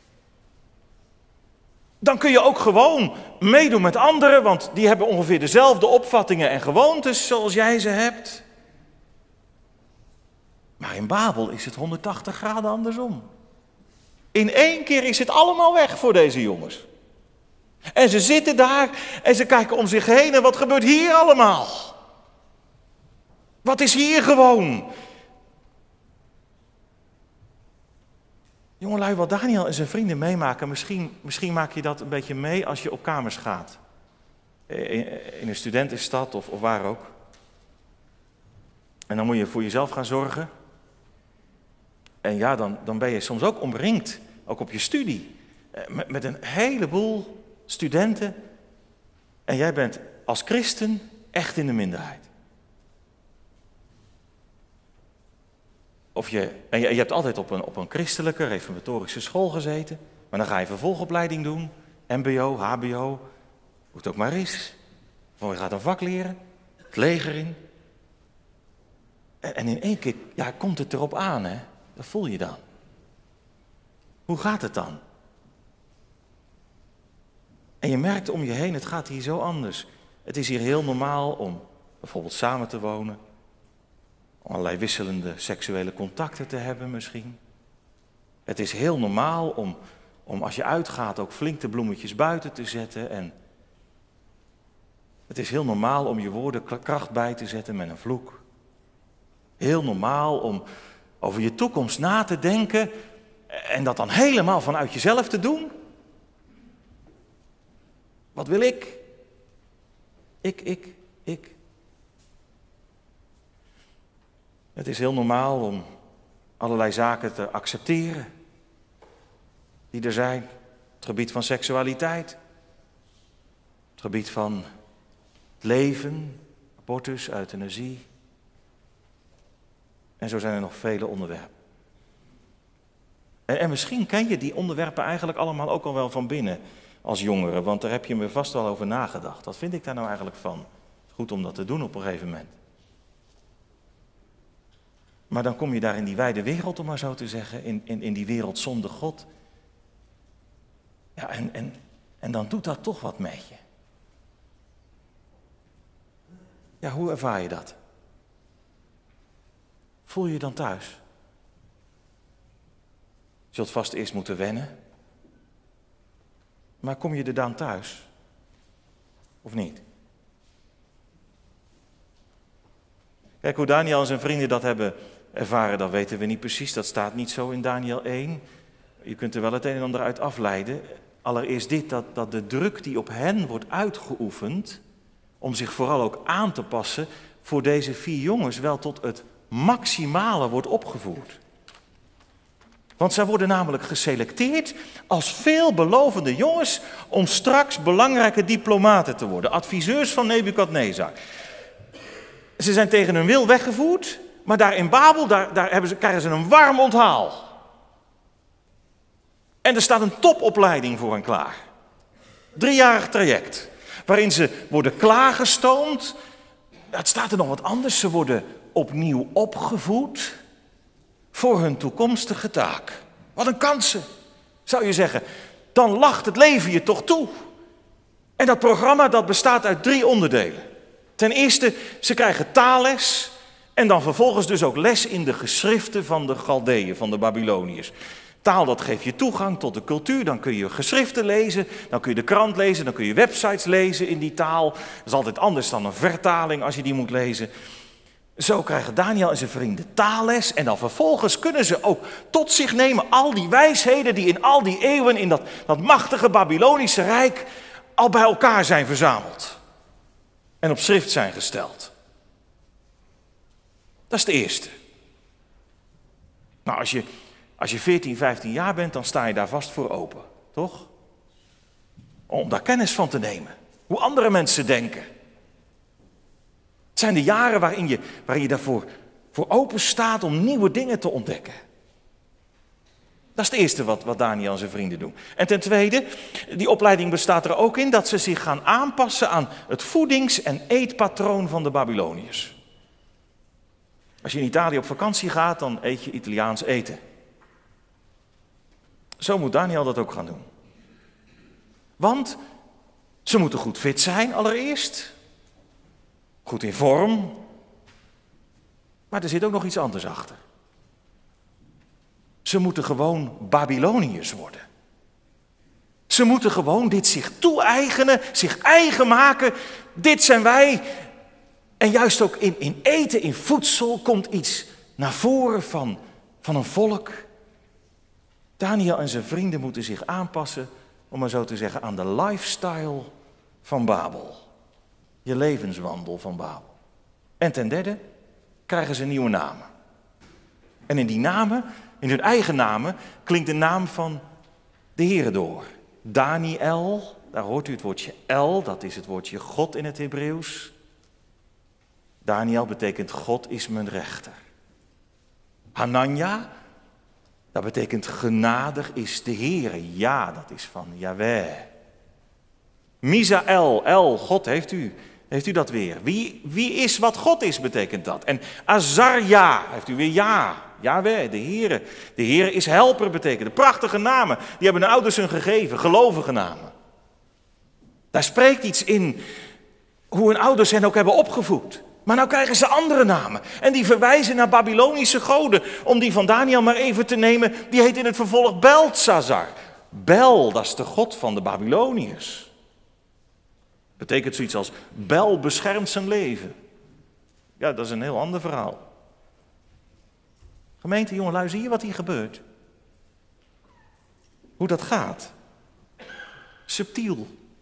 Speaker 2: Dan kun je ook gewoon meedoen met anderen, want die hebben ongeveer dezelfde opvattingen en gewoontes zoals jij ze hebt. Maar in Babel is het 180 graden andersom. In één keer is het allemaal weg voor deze jongens. En ze zitten daar en ze kijken om zich heen en wat gebeurt hier allemaal? Wat is hier gewoon? Jongelui, wat Daniel en zijn vrienden meemaken, misschien maak je dat een beetje mee als je op kamers gaat. In een studentenstad of waar ook. En dan moet je voor jezelf gaan zorgen. En ja, dan ben je soms ook omringd, ook op je studie, met een heleboel studenten. En jij bent als christen echt in de minderheid. En je hebt altijd op een christelijke, reformatorische school gezeten. Maar dan ga je vervolgopleiding doen, mbo, hbo, hoe het ook maar is. Of je gaat een vak leren, het leger in. En in één keer komt het erop aan, hè? Dat voel je dan. Hoe gaat het dan? En je merkt om je heen, het gaat hier zo anders. Het is hier heel normaal om bijvoorbeeld samen te wonen. Om allerlei wisselende seksuele contacten te hebben misschien. Het is heel normaal om als je uitgaat ook flink de bloemetjes buiten te zetten. En het is heel normaal om je woorden kracht bij te zetten met een vloek. Heel normaal om over je toekomst na te denken en dat dan helemaal vanuit jezelf te doen. Wat wil ik? Ik. Het is heel normaal om allerlei zaken te accepteren die er zijn. Het gebied van seksualiteit, het gebied van het leven, abortus, euthanasie. En zo zijn er nog vele onderwerpen. En misschien ken je die onderwerpen eigenlijk allemaal ook al wel van binnen als jongere, want daar heb je me vast wel over nagedacht. Wat vind ik daar nou eigenlijk van? Goed om dat te doen op een gegeven moment. Maar dan kom je daar in die wijde wereld, om maar zo te zeggen, in die wereld zonder God. Ja, en dan doet dat toch wat met je. Ja, hoe ervaar je dat? Voel je je dan thuis? Je zult vast eerst moeten wennen. Maar kom je er dan thuis? Of niet? Kijk, hoe Daniel en zijn vrienden dat hebben ervaren, dat weten we niet precies. Dat staat niet zo in Daniel 1. Je kunt er wel het een en ander uit afleiden. Allereerst dit, dat de druk die op hen wordt uitgeoefend, om zich vooral ook aan te passen, voor deze 4 jongens wel tot het maximale wordt opgevoerd. Want zij worden namelijk geselecteerd als veelbelovende jongens om straks belangrijke diplomaten te worden. Adviseurs van Nebukadnezar. Ze zijn tegen hun wil weggevoerd, maar daar in Babel krijgen ze een warm onthaal. En er staat een topopleiding voor hen klaar. 3-jarig traject, waarin ze worden klaargestoomd. Het staat er nog wat anders, ze worden opnieuw opgevoed voor hun toekomstige taak. Wat een kansen, zou je zeggen. Dan lacht het leven je toch toe. En dat programma dat bestaat uit 3 onderdelen. Ten eerste, ze krijgen taalles en dan vervolgens dus ook les in de geschriften van de Galdeeën, van de Babyloniërs. Taal, dat geeft je toegang tot de cultuur, dan kun je geschriften lezen, dan kun je de krant lezen, dan kun je websites lezen in die taal. Dat is altijd anders dan een vertaling als je die moet lezen. Zo krijgen Daniel en zijn vrienden taalles en dan vervolgens kunnen ze ook tot zich nemen al die wijsheden die in al die eeuwen in dat machtige Babylonische Rijk al bij elkaar zijn verzameld en op schrift zijn gesteld. Dat is de eerste. Nou, als je 14, 15 jaar bent, dan sta je daar vast voor open, toch? Om daar kennis van te nemen. Hoe andere mensen denken. Het zijn de jaren waarin je daarvoor open staat om nieuwe dingen te ontdekken. Dat is het eerste wat Daniel en zijn vrienden doen. En ten tweede, die opleiding bestaat er ook in dat ze zich gaan aanpassen aan het voedings- en eetpatroon van de Babyloniërs. Als je in Italië op vakantie gaat, dan eet je Italiaans eten. Zo moet Daniel dat ook gaan doen. Want ze moeten goed fit zijn allereerst. Goed in vorm. Maar er zit ook nog iets anders achter. Ze moeten gewoon Babyloniërs worden. Ze moeten gewoon dit zich toe-eigenen, zich eigen maken. Dit zijn wij. En juist ook in eten, in voedsel, komt iets naar voren van een volk. Daniel en zijn vrienden moeten zich aanpassen, om maar zo te zeggen, aan de lifestyle van Babel. Je levenswandel van Babel. En ten derde krijgen ze nieuwe namen. En in die namen, in hun eigen namen, klinkt de naam van de Heere door. Daniel, daar hoort u het woordje El, dat is het woordje God in het Hebreeuws. Daniel betekent God is mijn rechter. Hanania, dat betekent genadig is de Heere. Ja, dat is van Yahweh. Misaël, El, God heeft u dat weer. Wie is wat God is, betekent dat. En Azarja, heeft u weer ja. Yahweh, de Heere. De Heere is helper, betekent. Prachtige namen, die hebben de ouders hun gegeven, gelovige namen. Daar spreekt iets in hoe hun ouders hen ook hebben opgevoed. Maar nou krijgen ze andere namen. En die verwijzen naar Babylonische goden. Om die van Daniel maar even te nemen, die heet in het vervolg Beltsazar. Bel, dat is de god van de Babyloniërs. Betekent zoiets als Bel beschermt zijn leven. Ja, dat is een heel ander verhaal. Gemeente, jongelui, zie je wat hier gebeurt? Hoe dat gaat? Subtiel.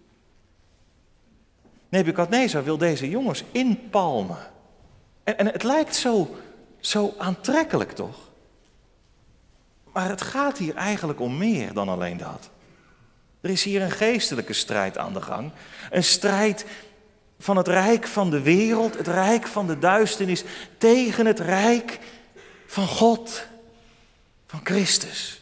Speaker 2: Nebukadnezar wil deze jongens inpalmen. En het lijkt zo aantrekkelijk, toch? Maar het gaat hier eigenlijk om meer dan alleen dat. Er is hier een geestelijke strijd aan de gang. Een strijd van het rijk van de wereld, het rijk van de duisternis, tegen het rijk van God, van Christus.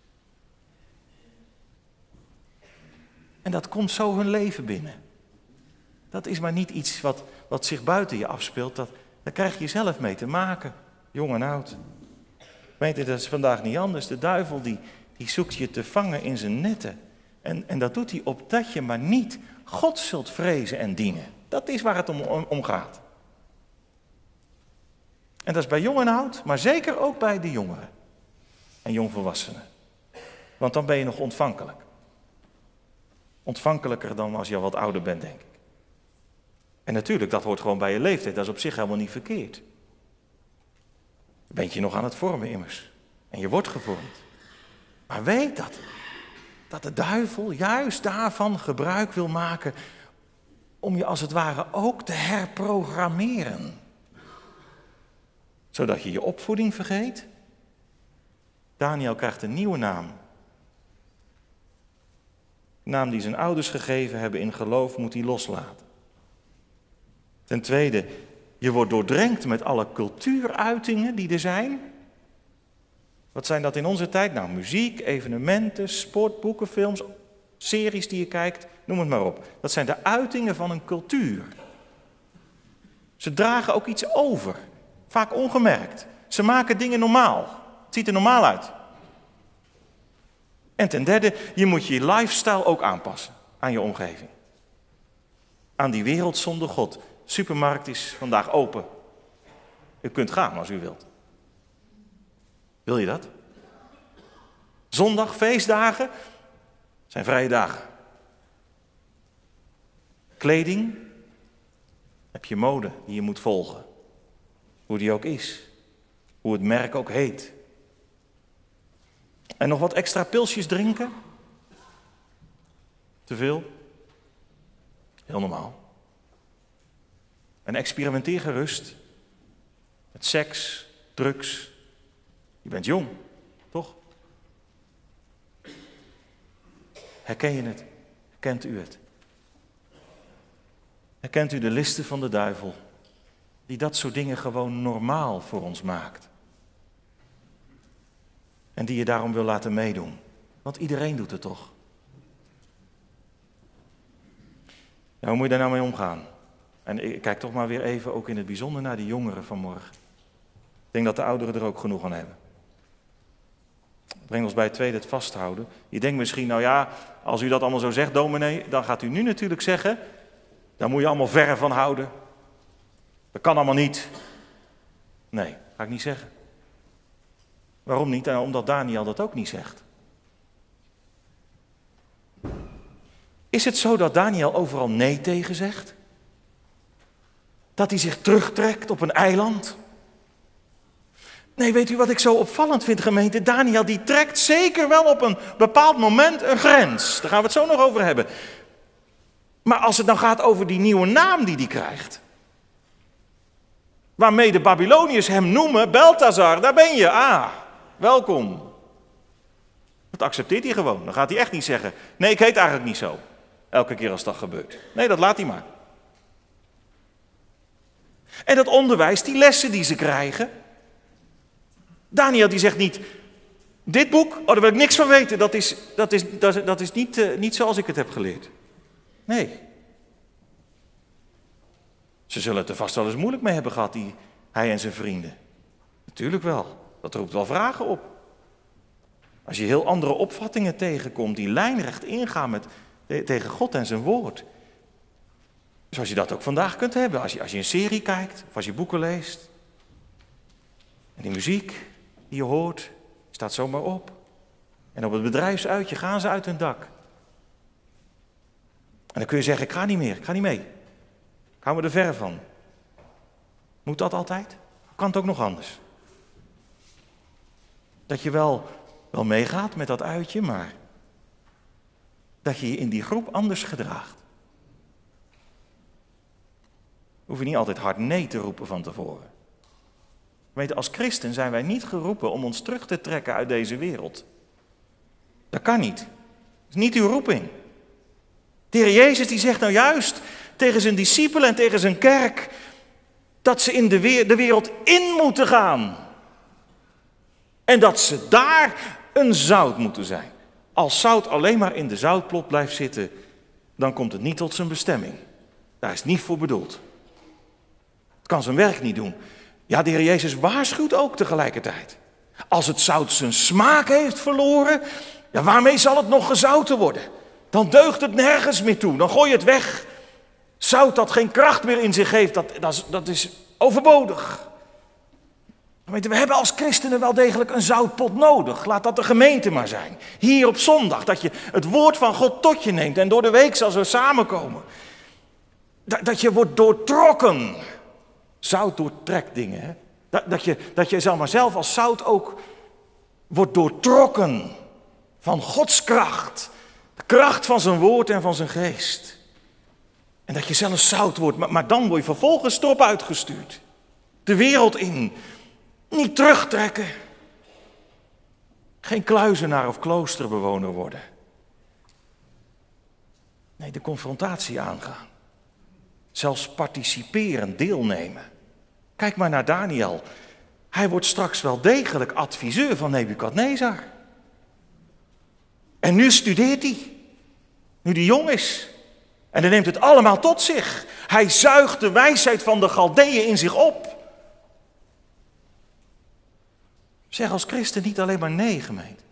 Speaker 2: En dat komt zo hun leven binnen. Dat is maar niet iets wat zich buiten je afspeelt. Daar krijg je zelf mee te maken, jong en oud. Weet je, dat is vandaag niet anders. De duivel die zoekt je te vangen in zijn netten. En dat doet hij opdat je maar niet God zult vrezen en dienen. Dat is waar het om gaat. En dat is bij jong en oud, maar zeker ook bij de jongeren en jongvolwassenen. Want dan ben je nog ontvankelijk. Ontvankelijker dan als je al wat ouder bent, denk ik. En natuurlijk, dat hoort gewoon bij je leeftijd. Dat is op zich helemaal niet verkeerd. Ben je nog aan het vormen immers. En je wordt gevormd. Maar weet dat de duivel juist daarvan gebruik wil maken om je als het ware ook te herprogrammeren. Zodat je je opvoeding vergeet. Daniel krijgt een nieuwe naam. De naam die zijn ouders gegeven hebben in geloof moet hij loslaten. Ten tweede, je wordt doordrenkt met alle cultuuruitingen die er zijn. Wat zijn dat in onze tijd? Nou, muziek, evenementen, sport, boeken, films, series die je kijkt, noem het maar op. Dat zijn de uitingen van een cultuur. Ze dragen ook iets over, vaak ongemerkt. Ze maken dingen normaal. Het ziet er normaal uit. En ten derde, je moet je lifestyle ook aanpassen aan je omgeving. Aan die wereld zonder God. Supermarkt is vandaag open. U kunt gaan als u wilt. Wil je dat? Zondag, feestdagen zijn vrije dagen. Kleding, heb je mode die je moet volgen. Hoe die ook is. Hoe het merk ook heet. En nog wat extra pilsjes drinken? Te veel? Heel normaal. En experimenteer gerust. met seks, drugs. Je bent jong, toch? Herken je het? Herkent u het? Herkent u de listen van de duivel, die dat soort dingen gewoon normaal voor ons maakt? En die je daarom wil laten meedoen. Want iedereen doet het toch? Ja, hoe moet je daar nou mee omgaan? En ik kijk toch maar weer even ook in het bijzonder naar die jongeren vanmorgen. Ik denk dat de ouderen er ook genoeg aan hebben. Breng ons bij het tweede, het vasthouden. Je denkt misschien, nou ja, als u dat allemaal zo zegt, dominee, dan gaat u nu natuurlijk zeggen, daar moet je allemaal verre van houden. Dat kan allemaal niet. Nee, ga ik niet zeggen. Waarom niet? Nou, omdat Daniel dat ook niet zegt. Is het zo dat Daniel overal nee tegen zegt? Dat hij zich terugtrekt op een eiland? Nee, weet u wat ik zo opvallend vind, gemeente? Daniel die trekt zeker wel op een bepaald moment een grens. Daar gaan we het zo nog over hebben. Maar als het dan gaat over die nieuwe naam die hij krijgt, waarmee de Babyloniërs hem noemen, Beltazar, daar ben je, welkom. Dat accepteert hij gewoon. Dan gaat hij echt niet zeggen, nee, ik heet eigenlijk niet zo. Elke keer als dat gebeurt. Nee, dat laat hij maar. En dat onderwijs, die lessen die ze krijgen. Daniel die zegt niet, dit boek, daar wil ik niks van weten. Dat is niet zoals ik het heb geleerd. Nee. Ze zullen het er vast wel eens moeilijk mee hebben gehad, hij en zijn vrienden. Natuurlijk wel. Dat roept wel vragen op. Als je heel andere opvattingen tegenkomt, die lijnrecht ingaan tegen God en zijn woord. Zoals je dat ook vandaag kunt hebben, als je een serie kijkt of als je boeken leest. En die muziek die je hoort, staat zomaar op. En op het bedrijfsuitje gaan ze uit hun dak. En dan kun je zeggen, ik ga niet meer, ik ga niet mee. Ik hou me er ver van. Moet dat altijd? Kan het ook nog anders? Dat je wel meegaat met dat uitje, maar dat je je in die groep anders gedraagt. Hoef je niet altijd hard nee te roepen van tevoren. Weet, als christen zijn wij niet geroepen om ons terug te trekken uit deze wereld. Dat kan niet. Dat is niet uw roeping. De Heer Jezus die zegt nou juist tegen zijn discipelen en tegen zijn kerk dat ze in de wereld in moeten gaan. En dat ze daar een zout moeten zijn. Als zout alleen maar in de zoutplot blijft zitten, dan komt het niet tot zijn bestemming. Daar is het niet voor bedoeld. Het kan zijn werk niet doen. Ja, de Heer Jezus waarschuwt ook tegelijkertijd. Als het zout zijn smaak heeft verloren, ja, waarmee zal het nog gezouten worden? Dan deugt het nergens meer toe, dan gooi je het weg. Zout dat geen kracht meer in zich heeft, dat is overbodig. We hebben als christenen wel degelijk een zoutpot nodig. Laat dat de gemeente maar zijn. Hier op zondag, dat je het woord van God tot je neemt. En door de week als we samenkomen. Dat je wordt doortrokken. Zout doortrekt dingen. Hè? Dat je zeg maar, zelf als zout ook wordt doortrokken van Gods kracht. De kracht van zijn woord en van zijn geest. En dat je zelf zout wordt, maar dan word je vervolgens erop uitgestuurd. De wereld in. Niet terugtrekken. Geen kluizenaar of kloosterbewoner worden. Nee, de confrontatie aangaan. Zelfs participeren, deelnemen. Kijk maar naar Daniel. Hij wordt straks wel degelijk adviseur van Nebukadnezar. En nu studeert hij. Nu hij jong is. En hij neemt het allemaal tot zich. Hij zuigt de wijsheid van de Galdeeën in zich op. Zeg als christen niet alleen maar nee, gemeente.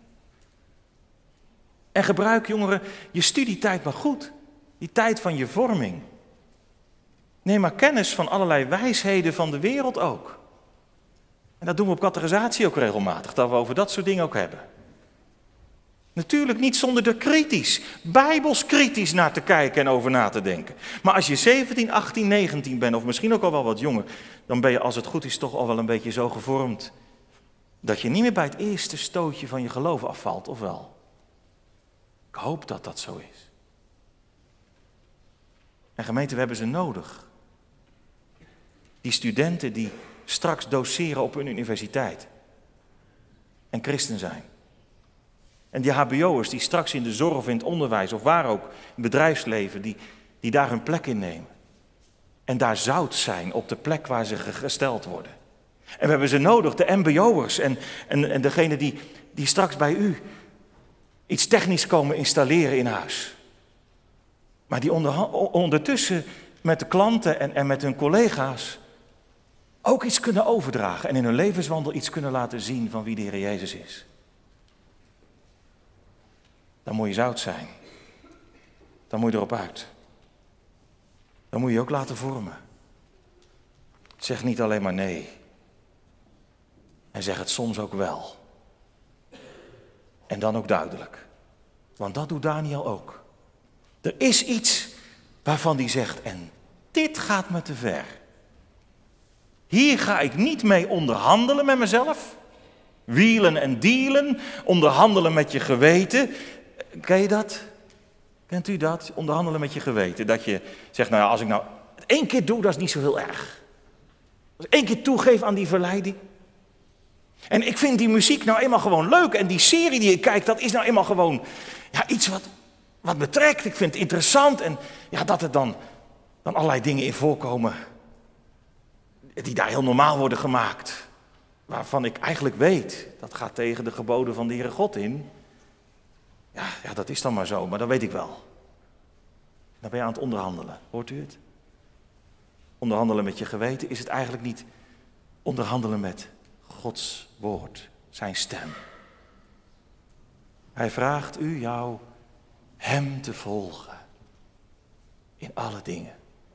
Speaker 2: En gebruik, jongeren, je studietijd maar goed. Die tijd van je vorming. Neem maar kennis van allerlei wijsheden van de wereld ook. En dat doen we op catechisatie ook regelmatig, dat we over dat soort dingen ook hebben. Natuurlijk niet zonder er kritisch, bijbels kritisch naar te kijken en over na te denken. Maar als je 17, 18, 19 bent, of misschien ook al wel wat jonger, dan ben je als het goed is toch al wel een beetje zo gevormd dat je niet meer bij het eerste stootje van je geloof afvalt, of wel? Ik hoop dat dat zo is. En gemeente, we hebben ze nodig. Die studenten die straks doseren op een universiteit en christen zijn. En die hbo'ers die straks in de zorg of in het onderwijs of waar ook, in het bedrijfsleven, die daar hun plek innemen. En daar zout zijn op de plek waar ze gesteld worden. En we hebben ze nodig, de mbo'ers en degene die straks bij u iets technisch komen installeren in huis. Maar die ondertussen met de klanten en met hun collega's ook iets kunnen overdragen. En in hun levenswandel iets kunnen laten zien van wie de Heer Jezus is. Dan moet je zout zijn. Dan moet je erop uit. Dan moet je je ook laten vormen. Zeg niet alleen maar nee. En zeg het soms ook wel. En dan ook duidelijk. Want dat doet Daniel ook. Er is iets waarvan hij zegt, en dit gaat me te ver. Hier ga ik niet mee onderhandelen met mezelf. Wielen en dealen, onderhandelen met je geweten. Ken je dat? Kent u dat? Onderhandelen met je geweten. Dat je zegt, nou ja, als ik nou het 1 keer doe, dat is niet zo heel erg. Als ik 1 keer toegeef aan die verleiding. En ik vind die muziek nou eenmaal gewoon leuk. En die serie die ik kijk, dat is nou eenmaal gewoon iets wat me trekt. Ik vind het interessant. En ja, dat er dan allerlei dingen in voorkomen die daar heel normaal worden gemaakt. Waarvan ik eigenlijk weet, dat gaat tegen de geboden van de Heere God in. Ja, dat is dan maar zo, maar dat weet ik wel. Dan ben je aan het onderhandelen, hoort u het? Onderhandelen met je geweten, is het eigenlijk niet onderhandelen met Gods woord, zijn stem. Hij vraagt jou hem te volgen in alle dingen.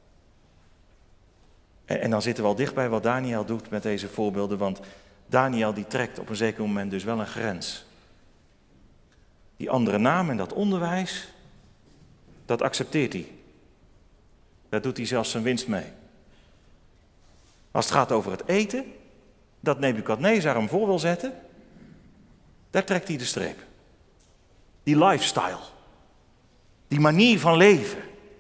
Speaker 2: En dan zitten we al dichtbij wat Daniel doet met deze voorbeelden, want Daniel die trekt op een zeker moment dus wel een grens. Die andere naam en dat onderwijs, dat accepteert hij. Daar doet hij zelfs zijn winst mee. Als het gaat over het eten, dat Nebukadnezar hem voor wil zetten, daar trekt hij de streep. Die lifestyle, die manier van leven.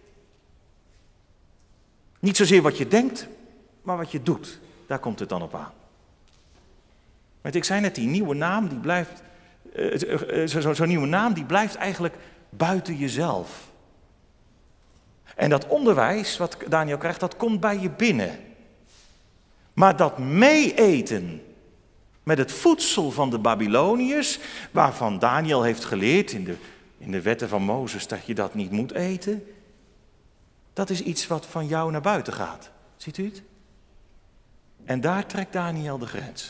Speaker 2: Niet zozeer wat je denkt, maar wat je doet. Daar komt het dan op aan. Want ik zei net, die nieuwe naam, die blijft... Zo'n nieuwe naam, die blijft eigenlijk buiten jezelf. En dat onderwijs, wat Daniel krijgt, dat komt bij je binnen. Maar dat meeeten met het voedsel van de Babyloniërs, waarvan Daniel heeft geleerd in de wetten van Mozes dat je dat niet moet eten, dat is iets wat van jou naar buiten gaat. Ziet u het? En daar trekt Daniel de grens.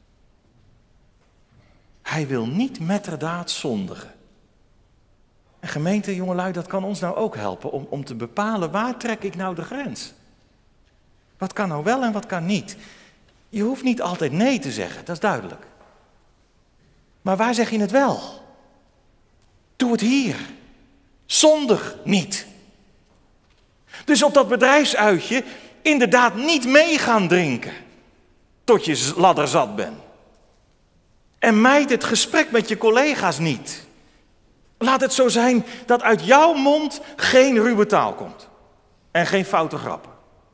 Speaker 2: Hij wil niet metterdaad zondigen. En gemeente, jongelui, dat kan ons nou ook helpen om te bepalen waar trek ik nou de grens. Wat kan nou wel en wat kan niet. Je hoeft niet altijd nee te zeggen, dat is duidelijk. Maar waar zeg je het wel? Doe het hier. Zondig niet. Dus op dat bedrijfsuitje inderdaad niet mee gaan drinken tot je ladderzat bent. En mijd het gesprek met je collega's niet. Laat het zo zijn dat uit jouw mond geen ruwe taal komt. En geen foute grappen.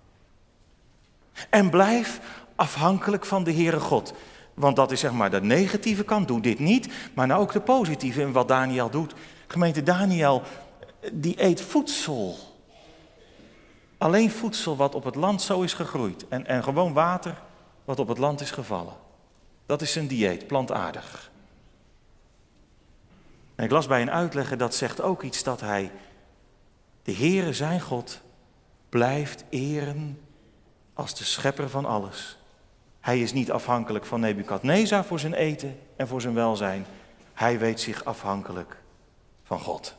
Speaker 2: En blijf afhankelijk van de Heere God. Want dat is zeg maar de negatieve kant. Doe dit niet. Maar nou ook de positieve in wat Daniel doet. Gemeente Daniel, die eet voedsel. Alleen voedsel wat op het land zo is gegroeid. En gewoon water wat op het land is gevallen. Dat is zijn dieet, plantaardig. En ik las bij een uitlegger, dat zegt ook iets dat hij, de Heere zijn God, blijft eren als de schepper van alles. Hij is niet afhankelijk van Nebukadnezar voor zijn eten en voor zijn welzijn. Hij weet zich afhankelijk van God.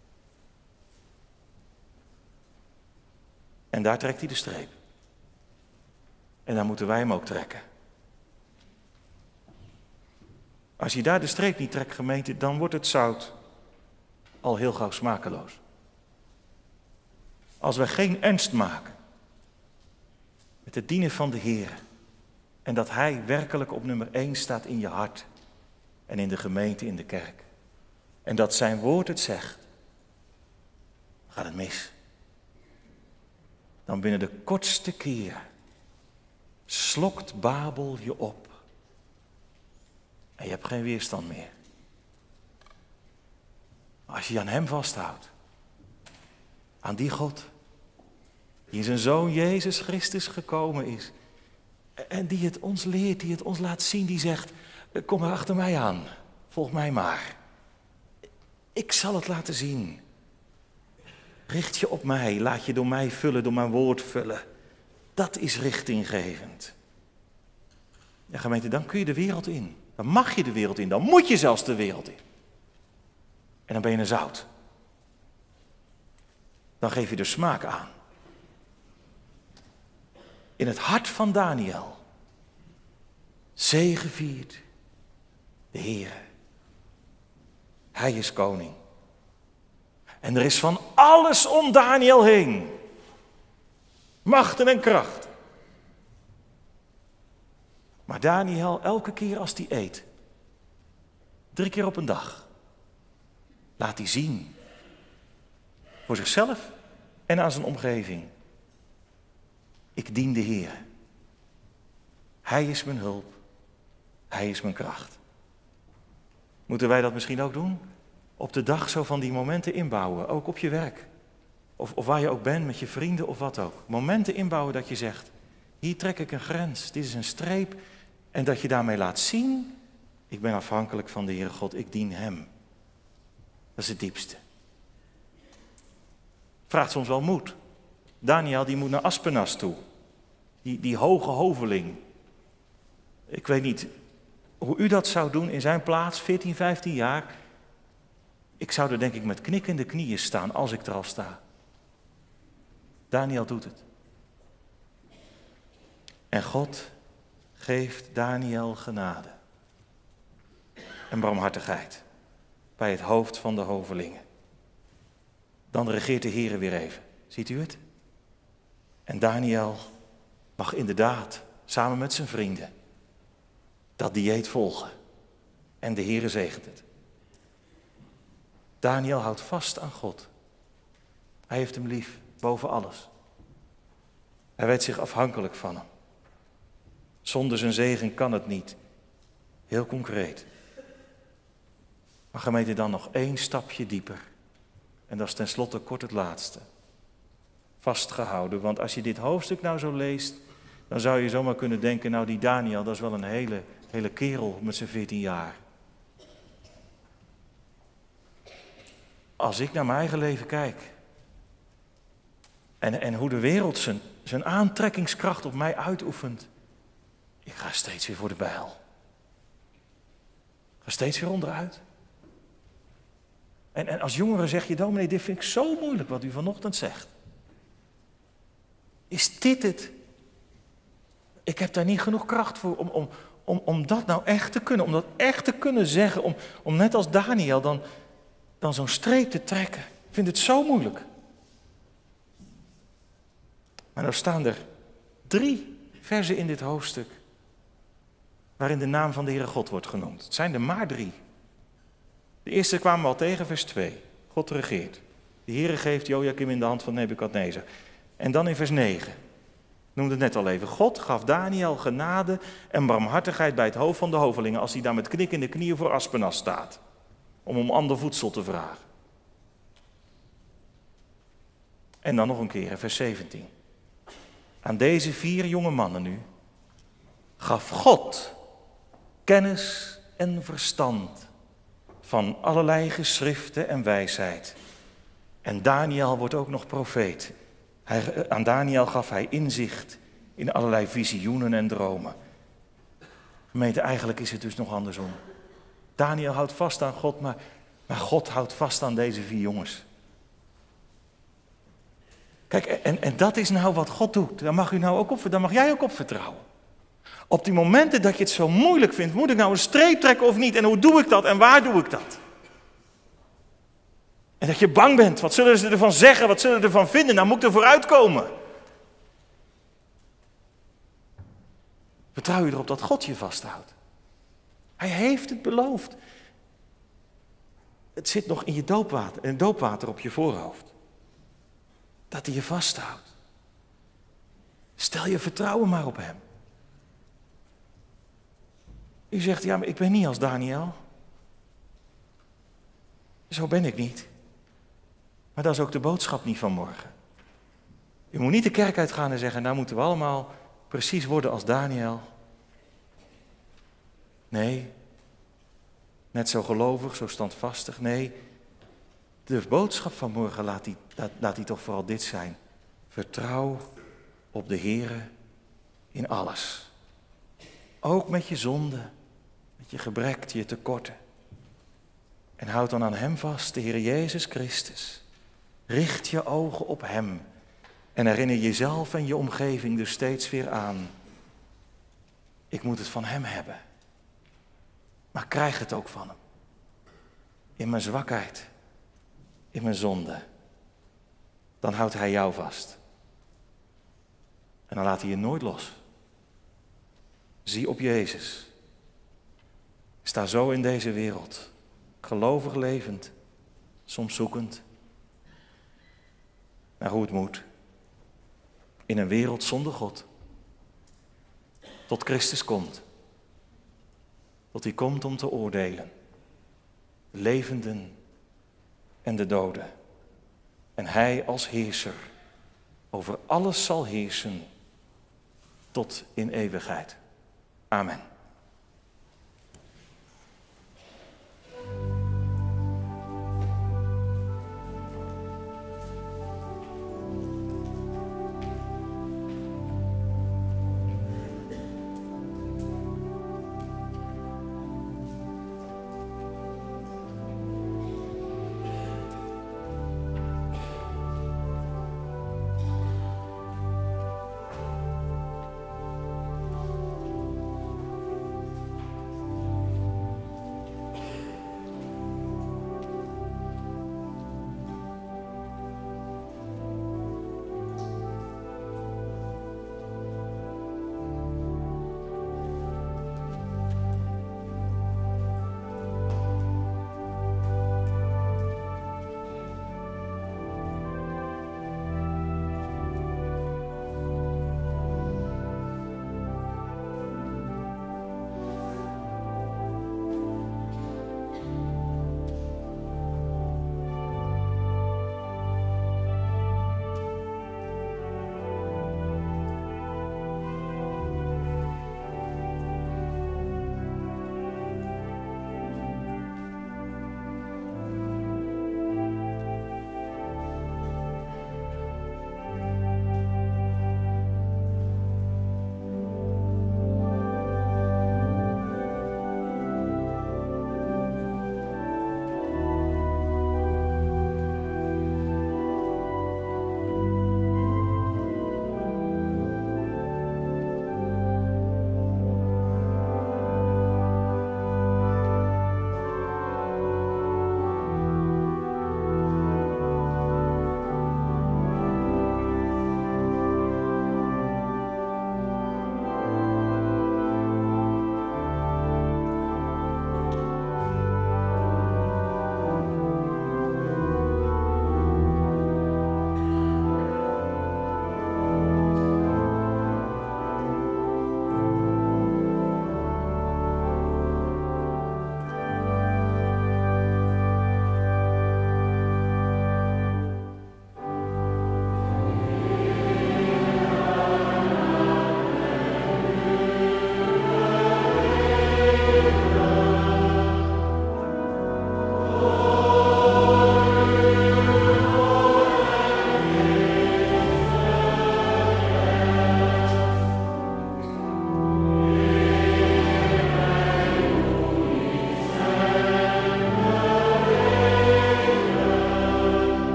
Speaker 2: En daar trekt hij de streep. En daar moeten wij hem ook trekken. Als je daar de streep niet trekt, gemeente, dan wordt het zout al heel gauw smakeloos. Als we geen ernst maken met het dienen van de Heer en dat Hij werkelijk op nummer 1 staat in je hart en in de gemeente, in de kerk, en dat zijn woord het zegt, gaat het mis. Dan binnen de kortste keer slokt Babel je op. En je hebt geen weerstand meer. Maar als je je aan hem vasthoudt, aan die God, die in zijn Zoon Jezus Christus gekomen is, en die het ons leert, die het ons laat zien, die zegt, kom maar achter mij aan, volg mij maar. Ik zal het laten zien. Richt je op mij, laat je door mij vullen, door mijn woord vullen. Dat is richtinggevend. Ja, gemeente, dan kun je de wereld in. Dan mag je de wereld in, dan moet je zelfs de wereld in. En dan ben je een zout. Dan geef je de smaak aan. In het hart van Daniel zegeviert de Heer. Hij is koning. En er is van alles om Daniel heen. Machten en kracht. Maar Daniel, elke keer als hij eet, 3 keer op een dag, laat hij zien. Voor zichzelf en aan zijn omgeving. Ik dien de Heer. Hij is mijn hulp. Hij is mijn kracht. Moeten wij dat misschien ook doen? Op de dag zo van die momenten inbouwen, ook op je werk. Of waar je ook bent, met je vrienden of wat ook. Momenten inbouwen dat je zegt, hier trek ik een grens, dit is een streep. En dat je daarmee laat zien, ik ben afhankelijk van de Heere God, ik dien Hem. Dat is het diepste. Vraagt soms wel moed. Daniel die moet naar Aspenas toe. Die hoge hoveling. Ik weet niet hoe u dat zou doen in zijn plaats, 14, 15 jaar. Ik zou er denk ik met knikkende knieën staan als ik er al sta. Daniel doet het. En God geeft Daniel genade en barmhartigheid bij het hoofd van de hovelingen. Dan regeert de Heere weer even. Ziet u het? En Daniel mag inderdaad samen met zijn vrienden dat dieet volgen. En de Heere zegent het. Daniel houdt vast aan God. Hij heeft hem lief, boven alles. Hij weet zich afhankelijk van hem. Zonder zijn zegen kan het niet. Heel concreet. Maar gemeente, dan nog 1 stapje dieper. En dat is tenslotte kort het laatste. Vastgehouden, want als je dit hoofdstuk nou zo leest, dan zou je zomaar kunnen denken, nou die Daniel, dat is wel een hele kerel met zijn 14 jaar. Als ik naar mijn eigen leven kijk en hoe de wereld zijn aantrekkingskracht op mij uitoefent, ik ga steeds weer voor de bijl. Ik ga steeds weer onderuit. En als jongere zeg je, dominee, dit vind ik zo moeilijk wat u vanochtend zegt. Is dit het? Ik heb daar niet genoeg kracht voor om dat nou echt te kunnen. Om dat echt te kunnen zeggen. Om net als Daniel dan zo'n streep te trekken. Ik vind het zo moeilijk. Maar nou staan er 3 versen in dit hoofdstuk waarin de naam van de Heere God wordt genoemd. Het zijn er maar 3. De eerste kwamen we al tegen, vers 2. God regeert. De Heere geeft Jojakim in de hand van Nebukadnezar. En dan in vers 9. Noemde het net al even. God gaf Daniel genade en barmhartigheid bij het hoofd van de hovelingen als hij daar met knikkende knieën voor Aspenas staat. Om ander voedsel te vragen. En dan nog een keer in vers 17. Aan deze 4 jonge mannen nu gaf God kennis en verstand van allerlei geschriften en wijsheid. En Daniel wordt ook nog profeet. Aan Daniel gaf hij inzicht in allerlei visioenen en dromen. Gemeente, eigenlijk is het dus nog andersom. Daniel houdt vast aan God, maar God houdt vast aan deze 4 jongens. Kijk, en dat is nou wat God doet. Daar mag jij ook op vertrouwen. Op die momenten dat je het zo moeilijk vindt, moet ik nou een streep trekken of niet? En hoe doe ik dat en waar doe ik dat? En dat je bang bent, wat zullen ze ervan zeggen, wat zullen ze ervan vinden? Nou moet ik er vooruit komen. Vertrouw je erop dat God je vasthoudt. Hij heeft het beloofd. Het zit nog in je doopwater, en doopwater op je voorhoofd. Dat hij je vasthoudt. Stel je vertrouwen maar op hem. U zegt, ja, maar ik ben niet als Daniel. Zo ben ik niet. Maar dat is ook de boodschap niet van morgen. U moet niet de kerk uitgaan en zeggen, nou moeten we allemaal precies worden als Daniel. Nee, net zo gelovig, zo standvastig. Nee, de boodschap van morgen laat die toch vooral dit zijn. Vertrouw op de Heere in alles. Ook met je zonde, met je gebrek, je tekorten. En houd dan aan Hem vast, de Heer Jezus Christus. Richt je ogen op Hem. En herinner jezelf en je omgeving er steeds weer aan. Ik moet het van Hem hebben. Maar krijg het ook van Hem. In mijn zwakheid. In mijn zonde. Dan houdt Hij jou vast. En dan laat Hij je nooit los. Zie op Jezus. Sta zo in deze wereld. Gelovig levend. Soms zoekend. Naar hoe het moet. In een wereld zonder God. Tot Christus komt. Tot Hij komt om te oordelen. De levenden en de doden. En Hij als heerser over alles zal heersen tot in eeuwigheid. Amen.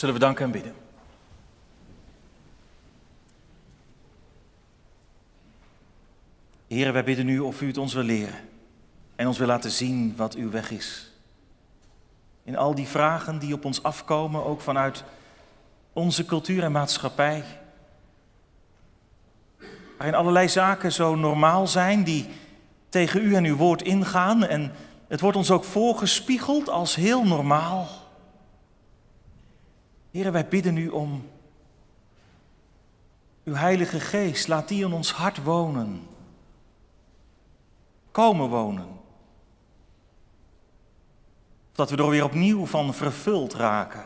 Speaker 2: Zullen we danken en bidden. Heere, wij bidden u of u het ons wil leren en ons wil laten zien wat uw weg is. In al die vragen die op ons afkomen, ook vanuit onze cultuur en maatschappij, waarin allerlei zaken zo normaal zijn die tegen u en uw woord ingaan en het wordt ons ook voorgespiegeld als heel normaal. Heere, wij bidden u om uw Heilige Geest, laat die in ons hart wonen, komen wonen. Dat we er weer opnieuw van vervuld raken.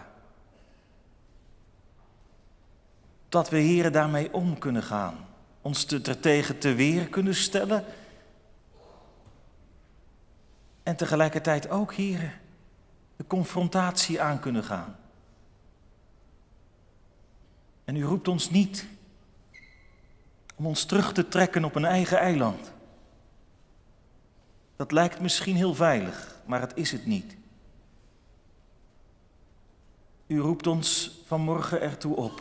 Speaker 2: Dat we, Heere, daarmee om kunnen gaan. Ons ertegen te weer kunnen stellen. En tegelijkertijd ook, Heere, de confrontatie aan kunnen gaan. En u roept ons niet om ons terug te trekken op een eigen eiland. Dat lijkt misschien heel veilig, maar het is het niet. U roept ons vanmorgen ertoe op.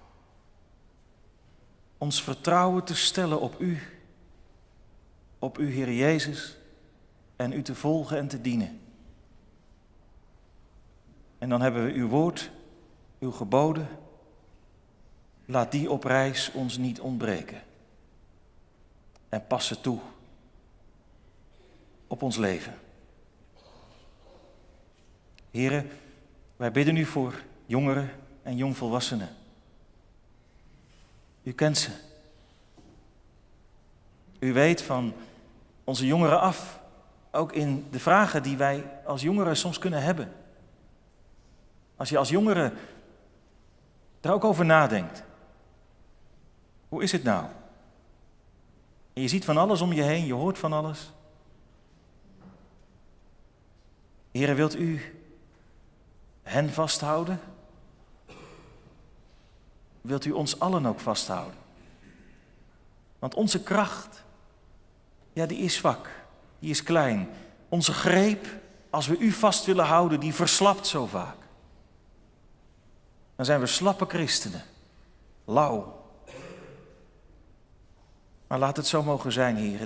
Speaker 2: Ons vertrouwen te stellen op u, Heer Jezus, en u te volgen en te dienen. En dan hebben we uw woord, uw geboden. Laat die op reis ons niet ontbreken. En pas ze toe op ons leven. Heren, wij bidden u voor jongeren en jongvolwassenen. U kent ze. U weet van onze jongeren af, ook in de vragen die wij als jongeren soms kunnen hebben. Als je als jongere daar ook over nadenkt. Hoe is het nou? En je ziet van alles om je heen, je hoort van alles. Heere, wilt u hen vasthouden? Wilt u ons allen ook vasthouden? Want onze kracht, ja, die is zwak, die is klein. Onze greep, als we u vast willen houden, die verslapt zo vaak. Dan zijn we slappe christenen, lauw. Maar laat het zo mogen zijn, Heere,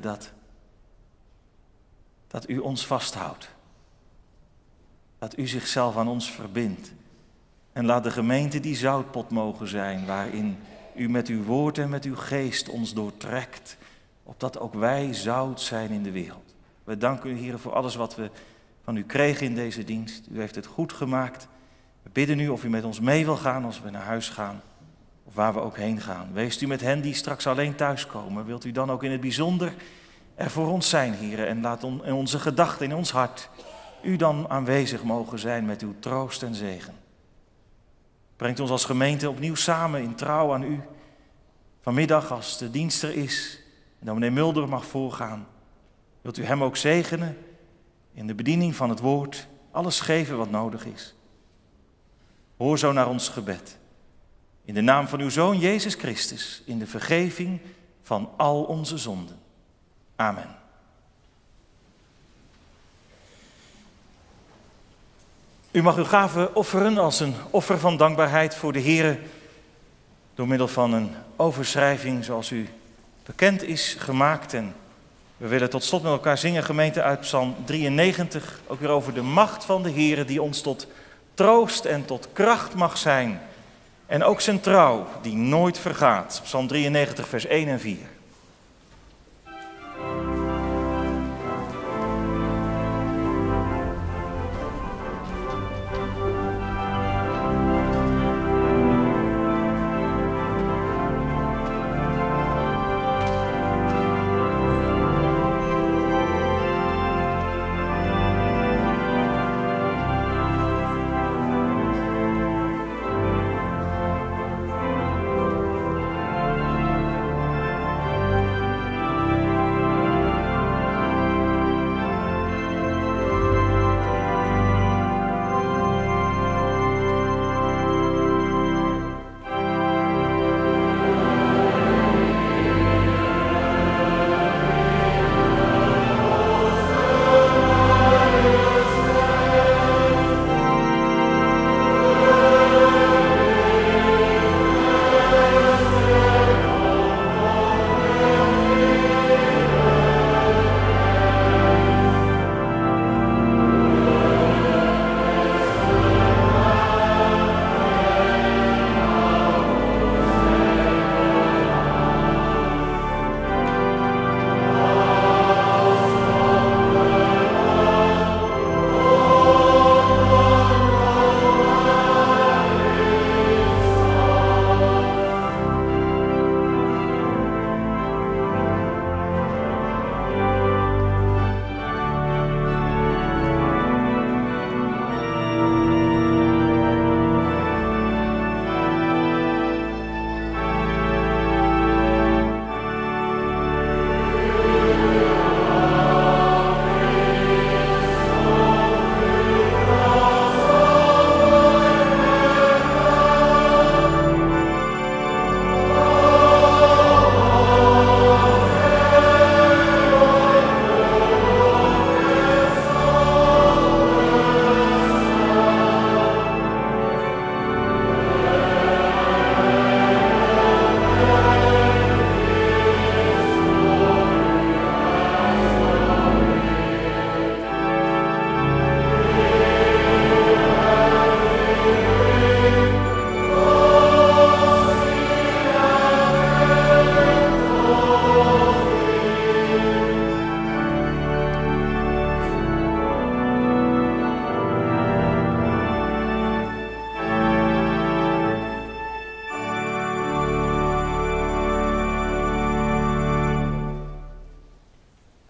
Speaker 2: dat u ons vasthoudt. Dat u zichzelf aan ons verbindt. En laat de gemeente die zoutpot mogen zijn, waarin u met uw woord en met uw geest ons doortrekt, opdat ook wij zout zijn in de wereld. We danken u, Heere, voor alles wat we van u kregen in deze dienst. U heeft het goed gemaakt. We bidden u of u met ons mee wil gaan als we naar huis gaan, of waar we ook heen gaan. Weest u met hen die straks alleen thuiskomen. Wilt u dan ook in het bijzonder er voor ons zijn, Heere, en laat in onze gedachten, in ons hart, u dan aanwezig mogen zijn met uw troost en zegen. Brengt ons als gemeente opnieuw samen in trouw aan u. Vanmiddag, als de dienst er is en dominee Mulder mag voorgaan, wilt u hem ook zegenen in de bediening van het woord, alles geven wat nodig is. Hoor zo naar ons gebed. In de naam van uw Zoon Jezus Christus, in de vergeving van al onze zonden. Amen. U mag uw gave offeren als een offer van dankbaarheid voor de Heere, door middel van een overschrijving zoals u bekend is gemaakt. En we willen tot slot met elkaar zingen, gemeente, uit Psalm 93, ook weer over de macht van de Heere die ons tot troost en tot kracht mag zijn. En ook zijn trouw die nooit vergaat. Psalm 93, vers 1 en 4.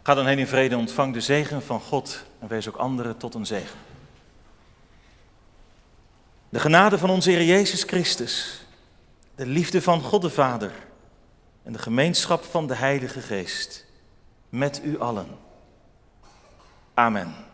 Speaker 2: Ga dan heen in vrede en ontvang de zegen van God en wees ook anderen tot een zegen. De genade van onze Heer Jezus Christus, de liefde van God de Vader en de gemeenschap van de Heilige Geest met u allen. Amen.